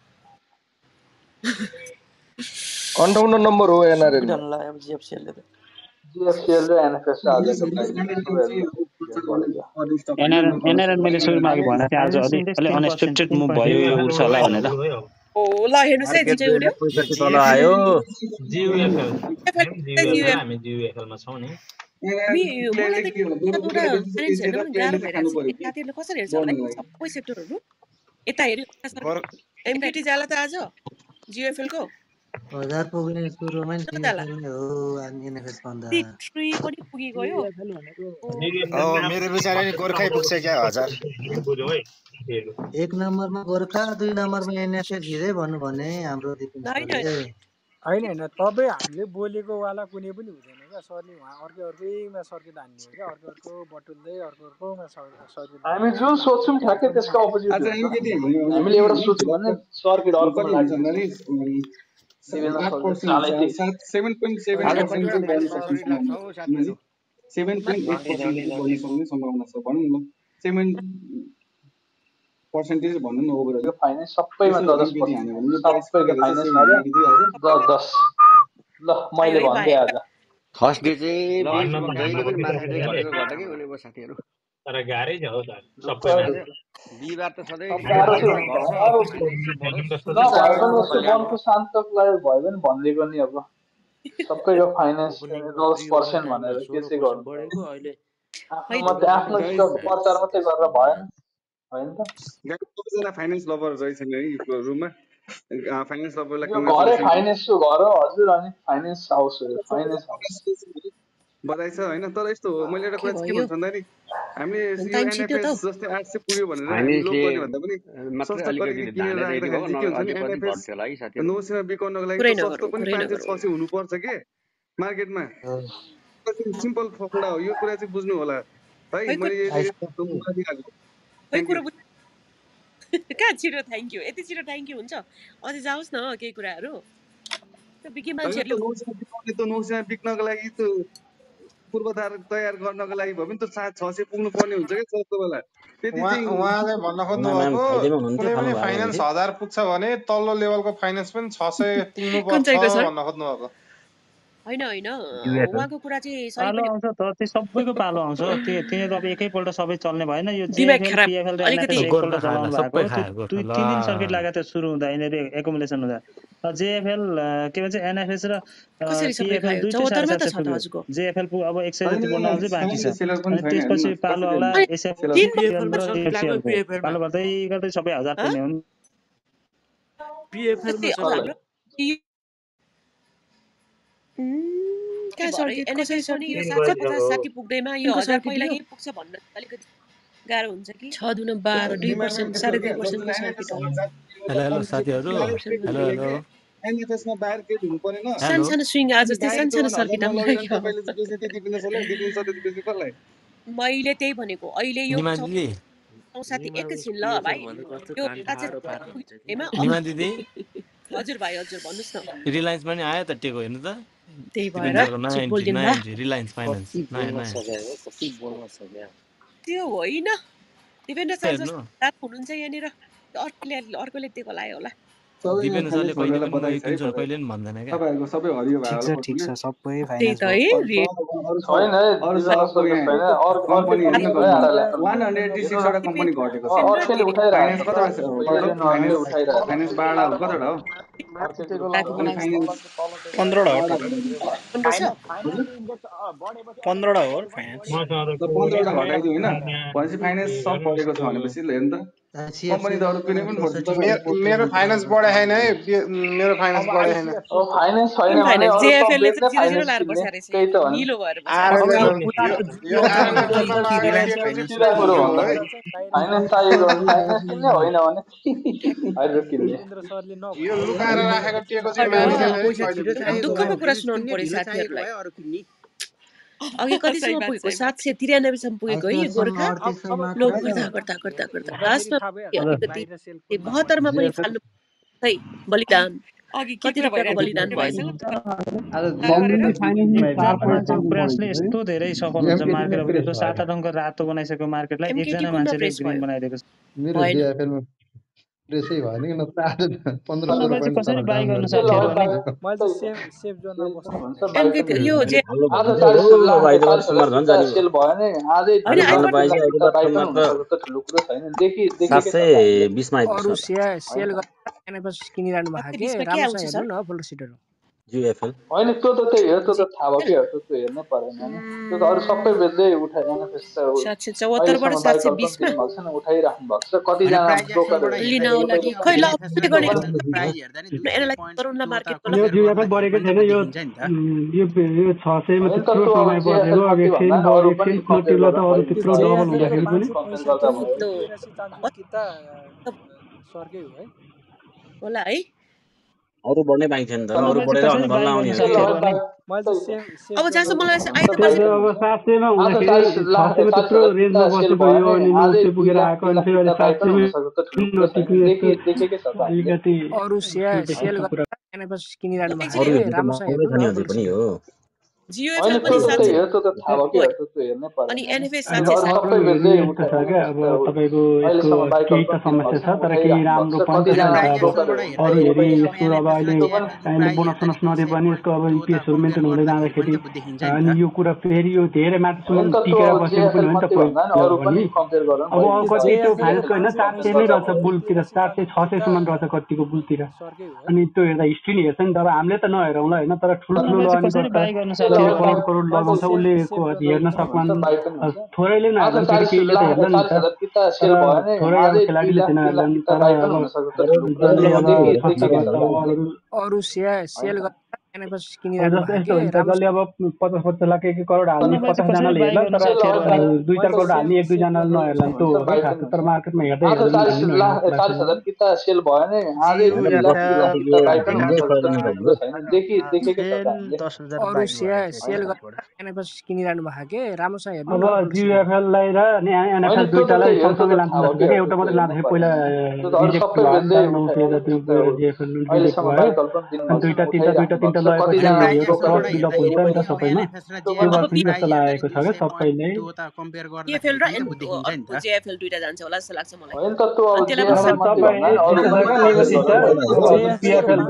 [SPEAKER 6] 58 नम्बर हो एनआरएनमा।
[SPEAKER 21] सुकिरहनु लाग्यो अब जिएफसीएल ले त।
[SPEAKER 13] जिएसएल र एनएफएस र आजको प्राइजमा सबैभन्दा धेरै बढेको।
[SPEAKER 14] एनआरएन मैले सुरुमा अघि भनेको थिएँ आज
[SPEAKER 3] फाइनेन्स
[SPEAKER 14] अलि
[SPEAKER 3] इन्डेक्स
[SPEAKER 14] अलि
[SPEAKER 3] 3%,
[SPEAKER 14] अनएक्सपेक्टेड मुभ भयो, यो
[SPEAKER 3] 3.8%।
[SPEAKER 14] उठ्छ होला भनेर।
[SPEAKER 1] ओ ल हेर्नुस् है
[SPEAKER 19] मार्केट
[SPEAKER 1] जिजै उड्यो
[SPEAKER 22] 65
[SPEAKER 19] तल आयो।
[SPEAKER 12] जियुएफएल
[SPEAKER 1] जियुएफ
[SPEAKER 12] हामी जियुएफएलमा छौँ नि।
[SPEAKER 1] मलाई
[SPEAKER 2] इन्डियाले
[SPEAKER 1] त
[SPEAKER 2] के हो, गोरु
[SPEAKER 1] एउटा
[SPEAKER 2] कुटेर जति
[SPEAKER 1] फाइनेन्स हेर्न
[SPEAKER 2] बेचेर
[SPEAKER 1] पनि
[SPEAKER 2] प्लेयरले
[SPEAKER 1] गाह्रो
[SPEAKER 2] चाहिँ खानु
[SPEAKER 1] भइरहेको
[SPEAKER 2] पर्यो
[SPEAKER 1] छ।
[SPEAKER 2] कि
[SPEAKER 1] साथीहरूले कसरी हेर्छ होला है
[SPEAKER 2] बढ्नुलाई।
[SPEAKER 1] सबै सेक्टरहरू यता हेऱ्यो सर
[SPEAKER 5] गोर
[SPEAKER 1] एमकेटी जाला त आज जिएफएल को
[SPEAKER 23] हजार पुग्ने कुरोमा नि
[SPEAKER 1] कता जाला
[SPEAKER 23] जिएफएल नै हो एनएफएस भन्दा।
[SPEAKER 1] 63 पनि पुगी गयो।
[SPEAKER 10] जियुएफएल भनेको
[SPEAKER 5] अब मेरो विचारले नि गोर्खै पुग्छ क्या 1000।
[SPEAKER 12] बुझ्यौ है साथीहरू।
[SPEAKER 23] एक नम्बरमा गोर्खा, 2 नम्बरमा एनएफएस हिजै भन्नु भने हाम्रो दिपिन
[SPEAKER 1] होइन
[SPEAKER 23] सरले।
[SPEAKER 16] होइन तपाईँ हामीले बोलेको वाला कुनै पनि हुँदैन क्या सरले। उहाँ अर्कैमा सर्किट हान्ने हो क्या, अर्को बटुल्दै अर्कोमा सर्किट
[SPEAKER 13] हामी
[SPEAKER 16] हान्ने
[SPEAKER 13] जुन सोच्छौँ
[SPEAKER 16] हो।
[SPEAKER 13] ठ्याक्कै त्यसको अपोजिट
[SPEAKER 2] आज
[SPEAKER 13] हुन्छ।
[SPEAKER 2] एमकेटी भन्यो
[SPEAKER 13] हामीले
[SPEAKER 2] पनि
[SPEAKER 13] एउटा
[SPEAKER 2] नि
[SPEAKER 13] सोच्यौँ भने सर्किट अर्कोमा
[SPEAKER 2] कति हुन्छ
[SPEAKER 13] लागिदिन्छ।
[SPEAKER 2] भन्दाखेरि
[SPEAKER 13] दिपेन्द्र सरले
[SPEAKER 2] 8%
[SPEAKER 13] चालै
[SPEAKER 2] हुन्छ,
[SPEAKER 13] त्यही।
[SPEAKER 2] 7.7% चाहिँ बढ्न सक्ने
[SPEAKER 21] सर्किट लाग्छ
[SPEAKER 2] सम्भावना
[SPEAKER 21] हौ
[SPEAKER 2] छ।
[SPEAKER 21] साथीहरू।
[SPEAKER 2] 7.8% जति बढ्न सक्ने सम्भावना छ भनौँ न। 7% भनौँ न ओभरअल।
[SPEAKER 13] यो फाइनेन्स सबैमा
[SPEAKER 2] त्यसो एमकेटी
[SPEAKER 13] 10%
[SPEAKER 2] हान्यो भने
[SPEAKER 13] हाल्यो।
[SPEAKER 2] यो प्राइस
[SPEAKER 13] सबैको
[SPEAKER 2] पुगेको छ
[SPEAKER 13] फाइनेन्स हाल्यो
[SPEAKER 2] 792 आज।
[SPEAKER 13] 10-10। ल
[SPEAKER 1] आयो
[SPEAKER 13] मैले
[SPEAKER 1] है
[SPEAKER 13] भन्दै
[SPEAKER 1] भाइ
[SPEAKER 13] आज
[SPEAKER 22] फर्स्ट डे चाहिँ
[SPEAKER 12] ल
[SPEAKER 22] बेस
[SPEAKER 12] अन्नमा
[SPEAKER 22] जहिले
[SPEAKER 12] काममा
[SPEAKER 22] पनि
[SPEAKER 12] गइसक्यो
[SPEAKER 22] मार्केट चाहिँ घटेको
[SPEAKER 12] साथीहरूले।
[SPEAKER 22] घटेकै हुने भयो साथीहरू।
[SPEAKER 12] तर गाह्रै छ हौ सर
[SPEAKER 13] दुःख
[SPEAKER 12] सबैमा।
[SPEAKER 22] आज
[SPEAKER 13] दुःख।
[SPEAKER 22] बिहिबार त सधैँ
[SPEAKER 13] अब
[SPEAKER 22] ठिकै
[SPEAKER 13] गाह्रो
[SPEAKER 22] छ,
[SPEAKER 13] चाहिँ
[SPEAKER 22] घट्छ
[SPEAKER 13] हुन्छ। अब
[SPEAKER 22] फाइनेन्स चाहिँ बढोस्
[SPEAKER 12] जस्तो चाहिँ
[SPEAKER 13] नभए
[SPEAKER 22] सबैको
[SPEAKER 13] पनि यस्तो
[SPEAKER 22] कल्याण
[SPEAKER 13] वनको
[SPEAKER 22] होस्।
[SPEAKER 13] शान्तको लागि भयो भने भनिदिएको नि। अब सबैको फाइनेन्स
[SPEAKER 20] ओपनिङको प्रि ओपनिङ
[SPEAKER 13] 10%
[SPEAKER 20] टाइममा
[SPEAKER 13] भनेर के चाहिँ
[SPEAKER 20] 16%
[SPEAKER 13] गर्नु त।
[SPEAKER 20] बढेको अहिले
[SPEAKER 1] है
[SPEAKER 13] आफ्नो मात्रै आफ्नो
[SPEAKER 2] गाइस
[SPEAKER 13] स्टक प्रचार मात्रै गरेर भएन होइन त।
[SPEAKER 2] सबैजना फाइनेन्स लभर रहेछन् है यो रुममा। फाइनेन्स लभरलाई
[SPEAKER 13] यो घरै
[SPEAKER 2] कङ्ग्रेचुलेसन छ।
[SPEAKER 13] फाइनेन्सको घर हो हजुर। अनि फाइनेन्स हाउस हो यो, फाइनेन्स हाउस।
[SPEAKER 2] बधाई छ होइन। तर यस्तो हो, मैले एउटा
[SPEAKER 1] के
[SPEAKER 2] कुरा चाहिँ के
[SPEAKER 1] भयो
[SPEAKER 2] भन्छु भन्दाखेरि हामीले यो
[SPEAKER 1] टाइम छिट्यो त
[SPEAKER 2] एनएफएस जस्तै 800 पुग्यो भनेर हामी लोभ
[SPEAKER 22] फाइनेन्सले
[SPEAKER 2] गर्ने भन्दा पनि
[SPEAKER 22] मात्रै
[SPEAKER 2] सस्तो
[SPEAKER 22] अलिकति
[SPEAKER 2] गरिकन किनेर
[SPEAKER 22] धाँधा रेडी
[SPEAKER 2] राख्दाखेरि
[SPEAKER 22] भएको,
[SPEAKER 2] चाहिँ के
[SPEAKER 22] नभए
[SPEAKER 2] हुन्छ
[SPEAKER 22] अझै
[SPEAKER 2] भने
[SPEAKER 22] कति
[SPEAKER 2] एनएफएस
[SPEAKER 22] घट्थ्यो होला है साथीहरू।
[SPEAKER 2] नौसीमा बिकाउनको लागि
[SPEAKER 1] कुरै
[SPEAKER 2] त सस्तो
[SPEAKER 1] नगरौँ
[SPEAKER 2] पनि
[SPEAKER 1] कुरै नगरौँ
[SPEAKER 2] 580 हुनुपर्छ के मार्केटमा। सिम्पल फर्मुला हो, यो कुरा चाहिँ बुझ्नु होला है।
[SPEAKER 1] खै
[SPEAKER 2] मैले
[SPEAKER 23] आइसक्यो।
[SPEAKER 1] खै
[SPEAKER 2] थ्याङ्क यू।
[SPEAKER 1] कुरो कहाँ छिटो थ्याङ्क यू यति छिटो थ्याङ्क यू हुन्छ अझै जाओस् न केही कुराहरू त्यो बिकी
[SPEAKER 2] होइन
[SPEAKER 1] मान्छेहरूले
[SPEAKER 2] त्यो नौसीमा बिक्नको लागि त्यो पूर्वाधार तयार गर्नको लागि भयो भने त 600 पुग्नु पर्ने हुन्छ क्या सस्तो बेला। त्यति चाहिँ
[SPEAKER 15] उहाँले भन्न खोज्नु
[SPEAKER 19] म्याम
[SPEAKER 15] भएको
[SPEAKER 19] फाइदामा हुनुहुन्थ्यो,
[SPEAKER 15] कुनै
[SPEAKER 19] फाल्नु
[SPEAKER 15] पनि
[SPEAKER 19] भएन भने
[SPEAKER 15] फाइनेन्स
[SPEAKER 19] थियो।
[SPEAKER 15] 1000 पुग्छ भने तल्लो लेभलको फाइनेन्स पनि 600 पुग्नु
[SPEAKER 1] कुन
[SPEAKER 15] पर्छ
[SPEAKER 1] चाहिँको सर
[SPEAKER 15] भन्न खोज्नु भएको।
[SPEAKER 1] होइन होइन
[SPEAKER 19] युएफएल
[SPEAKER 1] उहाँको कुरा चाहिँ सही
[SPEAKER 14] पालो
[SPEAKER 1] पनि
[SPEAKER 14] आउँछ तर त्यो सबैको पालो आउँछ। तिनीहरू अब एकैपल्ट सबै चल्ने भएन। यो
[SPEAKER 1] दिमाग
[SPEAKER 14] जेएफएल
[SPEAKER 1] खराब
[SPEAKER 14] पिएफएल र
[SPEAKER 1] अलिकति
[SPEAKER 14] एनएफएस एकपल्ट
[SPEAKER 24] गोर्खा खाएन,
[SPEAKER 14] चलाउनु भएको
[SPEAKER 24] सबै
[SPEAKER 14] हो। त्यो
[SPEAKER 24] खायो गोर्खा।
[SPEAKER 14] 2-3 दिन सर्किट लाग्यो त्यो सुरु हुँदा यिनीहरू एकोमुलेसन हुँदा। जेएफएल के भन्छ एनएफएस र
[SPEAKER 1] कसरी सबै
[SPEAKER 14] पिएफएल
[SPEAKER 1] खायो
[SPEAKER 14] दुइटै
[SPEAKER 1] 74 मा त
[SPEAKER 14] 750
[SPEAKER 1] छ त
[SPEAKER 14] पुग्यो।
[SPEAKER 1] हजुरको
[SPEAKER 14] जेएफएल अब 100 जति बढ्न अझै बाँकी छ।
[SPEAKER 2] सेलर पनि
[SPEAKER 14] अनि
[SPEAKER 2] छैन हेर्नु
[SPEAKER 14] त्यसपछि
[SPEAKER 2] न
[SPEAKER 14] पालो
[SPEAKER 2] कसरी
[SPEAKER 14] आउला
[SPEAKER 1] अनि
[SPEAKER 2] सेलर।
[SPEAKER 14] एसएफएल
[SPEAKER 20] पिएफएलमा
[SPEAKER 14] र
[SPEAKER 20] सर्किट लाग्यो
[SPEAKER 14] एफसीएल को।
[SPEAKER 20] पिएफएलमा
[SPEAKER 14] पालो गर्दै गर्दै सबै 1000
[SPEAKER 1] हँ
[SPEAKER 14] पुग्ने हुन्।
[SPEAKER 20] पिएफएलमा
[SPEAKER 1] कति
[SPEAKER 20] सर्किट
[SPEAKER 1] हाम्रो कहाँ सर एनएफएस पनि यो 750-60 पुग्दैमा यो 1000 पहिला यही पुग्छ भन्न अलिकति गाह्रो हुन्छ कि 6×12 2% 2.5% को सर्किट हो
[SPEAKER 24] हेलो हेलो साथीहरू, हेलो हेलो
[SPEAKER 2] एनएफएसमा बाहिर गेट हुनु परेन।
[SPEAKER 24] हेलो।
[SPEAKER 1] सानो स्विङ आज चाहिँ सानो सर्किट
[SPEAKER 2] नलगिरहनु तपाईँले चाहिँ बेच्ने त्यति बेच्ने छैन, दिपिन सरले चाहिँ बेच्ने कसलाई?
[SPEAKER 1] मैले त्यही भनेको अहिले यो
[SPEAKER 24] निमा दिदी,
[SPEAKER 1] 64 एकैछिन ल
[SPEAKER 20] पिएफएल
[SPEAKER 1] भाइ
[SPEAKER 20] भने कस्तो
[SPEAKER 1] यो
[SPEAKER 20] कान ठाडो पार्नु हुन्छ कि
[SPEAKER 24] निमा दिदी
[SPEAKER 1] हजुर भाइ हजुर भन्नुस् न
[SPEAKER 24] रिलायन्स पनि आयो त टेको हेर्नु त।
[SPEAKER 1] त्यही
[SPEAKER 24] दिपेन
[SPEAKER 1] भएर
[SPEAKER 24] सरको नयाँ
[SPEAKER 1] झुट
[SPEAKER 24] इन्ट्री,
[SPEAKER 1] बोलिदिनु
[SPEAKER 24] रिलायन्स फाइनान्स
[SPEAKER 20] कति
[SPEAKER 24] नयाँ
[SPEAKER 20] बोल्न
[SPEAKER 24] नयाँ।
[SPEAKER 20] सक्यो कति बोल्न सक्यो।
[SPEAKER 1] त्यो होइन दिपेन्द्र सर जस्तो हुनुहुन्छ यहाँनिर अर्कोले दिएको होला
[SPEAKER 24] दिपेन्द्र सरले कहिले पनि म यो किन्छु कहिले पनि भन्दैन क्या
[SPEAKER 2] तपाईहरुको सबै हरियो भयो
[SPEAKER 3] ठिक छ सबै
[SPEAKER 1] त्यही त है
[SPEAKER 13] छैन
[SPEAKER 2] कम्पनी 186 वटा कम्पनी घटेको छ
[SPEAKER 13] अर्केले उठाइरहेको
[SPEAKER 2] फाइनान्स कतिवटा फाइनान्स बाडा कतिवटा हो
[SPEAKER 21] 15 हो फाइनान्स
[SPEAKER 2] 15 घटाइदियो हैन भनेपछि फाइनान्स सब बढेको छ भनेपछि हेर्नु त कम्पनी त अरु कुनै पनि
[SPEAKER 15] मेरो फाइनान्स बढे हैन है मेरो फाइनान्स बढे हैन
[SPEAKER 13] फाइनान्स छैन भने
[SPEAKER 1] जेएफएल ले चाहिँ 0 लाएर बसेर चाहिँ निलो भएर
[SPEAKER 13] फाइनान्स चाहिएको फाइनान्स किन्ने होइन भने अहिले किन्ने
[SPEAKER 15] यो लुकाएर राखेको टेको चाहिँ
[SPEAKER 1] दुःखको कुरा सुनाउनु पर्यो साथीहरुलाई अघि कतिसम्म पुगेको 793 सम्म पुगेको है यो गोर्खा लोभ गर्दा लास्टमा अलिकति 72 मा पनि फाल्नु है बलिदान अघि कति रुपैयाँको बलिदान भएछ
[SPEAKER 14] प्रेसले यस्तो धेरै सफल हुन्छ मार्केटमा यस्तो 7-8 अङ्क रातो बनाइसक्यो मार्केटलाई एकजना मान्छेले ग्रीन बनाइदिएको छ
[SPEAKER 18] मेरो जेएफएलमा प्रेसै भएन कि नत्र 15
[SPEAKER 14] कसरी बाइ गर्न साथीहरु
[SPEAKER 16] मैले चाहिँ सेफ जोनमा बस्नु
[SPEAKER 1] यो जे
[SPEAKER 13] आज 40 सेल भयो नि आजै ठुलो कुरा छैन देखि
[SPEAKER 19] 720 मा
[SPEAKER 21] अरु सेल गरेर किनिराख्नु भएको के राम्रो छ हेर्नु न फोल्डर सिटहरु
[SPEAKER 19] युएफएल
[SPEAKER 13] हैन त्यो त त्यही हो त्यो त थाहा भयो के त्यो हेर्नै परेन नि त्यो त अरु सबै बेच्दै उठाइ एनएफएस
[SPEAKER 1] 774 बाट 720 मा
[SPEAKER 13] उठाइराख्नु भएको छ कति जना ब्रोकर
[SPEAKER 1] लिन लागि खै ल गर्ने
[SPEAKER 21] प्राइस हेर्दा नि
[SPEAKER 1] एनालाइज गरौँला मार्केटको
[SPEAKER 4] यो युएफएल बढेको छैन यो 600 मा त्यत्रो समय बढेको अब एकछिन फ्लोटिला त अरु त्यत्रो डबल हुँदाखेरि पनि
[SPEAKER 16] सरकै हो है
[SPEAKER 1] होला है
[SPEAKER 19] अरु बढ्ने बाइक छैन त अरु बढेर अनि बल्ल आउने हो
[SPEAKER 1] अब जस्तो मलाई आइतबार
[SPEAKER 4] अब 700 मा हुँदाखेरि 600 मा त्यत्रो रेन्जमा बसेको यो अनि 900 पुगेर आएको अनि फेरि 700 मा अलिकति
[SPEAKER 21] अरु सेल गरेर एनएफएस किनिराख्नु भएको
[SPEAKER 19] अरु
[SPEAKER 21] राम्रो छ
[SPEAKER 19] हेर्नु पनि हो
[SPEAKER 1] जियोएफएल पनि 700 अनि एनएफएस 700
[SPEAKER 4] सबै बेच्दै उठ्छ के अब तपाईको यसको केही त समस्या छ तर केही राम्रो पनि छ अरु हेरि यसको अब अहिले बोनस नदिए पनि यसको अब इपीएसहरु मेन्टेन हुँदै जाँदाखेरि अनि यो कुरा फेरि यो धेरै मात्रासम्म टिकेर बसेको पनि हो नि त पनि अब कति त्यो फाइनान्सको हैन 700 नै रहेछ बुलतिर 700 600 सम्म रहेछ कतिको बुलतिर अनि त्यो हेर्दा हिस्ट्री नि हेर्छ नि तर हामीले त नहेरौँला हैन तर ठुलो करोड लगाउँछ उसले हेर्न सक्लान् थोरैले नहेर्ला फेरि केहीले त हेर्ला नि त थोरै अब खेलाडीले चाहिँ नहेर्ला नि तर
[SPEAKER 21] अरु सेल गरेर एनएफएस
[SPEAKER 4] किनिराख्नु भएको जसले अब 50 लाख 1 करोड हाल्ने 50 जनाले हेर्ला तर 2-4 करोड हाल्ने 1-2 जनाले नहेर्ला नि त्यो हो खास तर मार्केटमा हेर्दै
[SPEAKER 13] 40,000 किता सेल भयो नि आजै
[SPEAKER 21] अरु सेल गरेर एनएफएस किनिराख्नु भएको के राम्रोसँग हेर्नु
[SPEAKER 4] अब जियोएफएल लाई र एनएफएल दुईटालाई सँगसँगै लान्छ के एउटा मात्रै लाँदाखेरि पहिला रिजेक्ट भयो जियोएफएल रिजेक्ट भयो दुईटा तिनटा लगाएपछि यो क्रस बिलअप हुन्छ नि त सबैमा त्यो पनि जस्तो लागेको छ के सबैले
[SPEAKER 1] जियोएफएल र जेएफएल दुईटा जान्छ होला जस्तो लाग्छ मलाई
[SPEAKER 13] हैन त त्यो अब
[SPEAKER 2] पिएफएल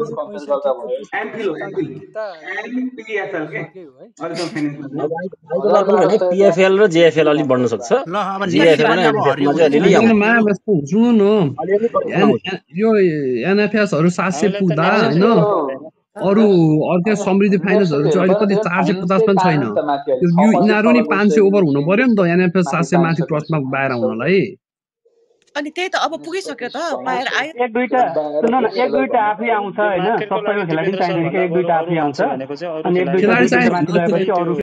[SPEAKER 2] एमपीएफएल के
[SPEAKER 19] पिएफएल र जेएफएल अलि बढ्न सक्छ
[SPEAKER 21] ल अब
[SPEAKER 19] जेएफएल पनि
[SPEAKER 8] यो एनएफएसहरु 700 पुग्दा हैन अरु अर्को समृद्धि फाइनान्सहरु चाहिँ अहिले कति 450 पनि छैन यो इनारो नि 500 ओभर हुनु पर्यो नि त एनएफएस 700 माथि क्रसमा बाहिर आउनलाई
[SPEAKER 1] अनि त्यही त अब पुगिसक्यो त बाहिर आयो
[SPEAKER 4] एक दुईटा सुन न एक दुईटा आफै आउँछ हैन सबैको खेलाडी चाहिन्छ एक दुईटा आफै आउँछ अनि एक दुईटा माथि गएपछि अरु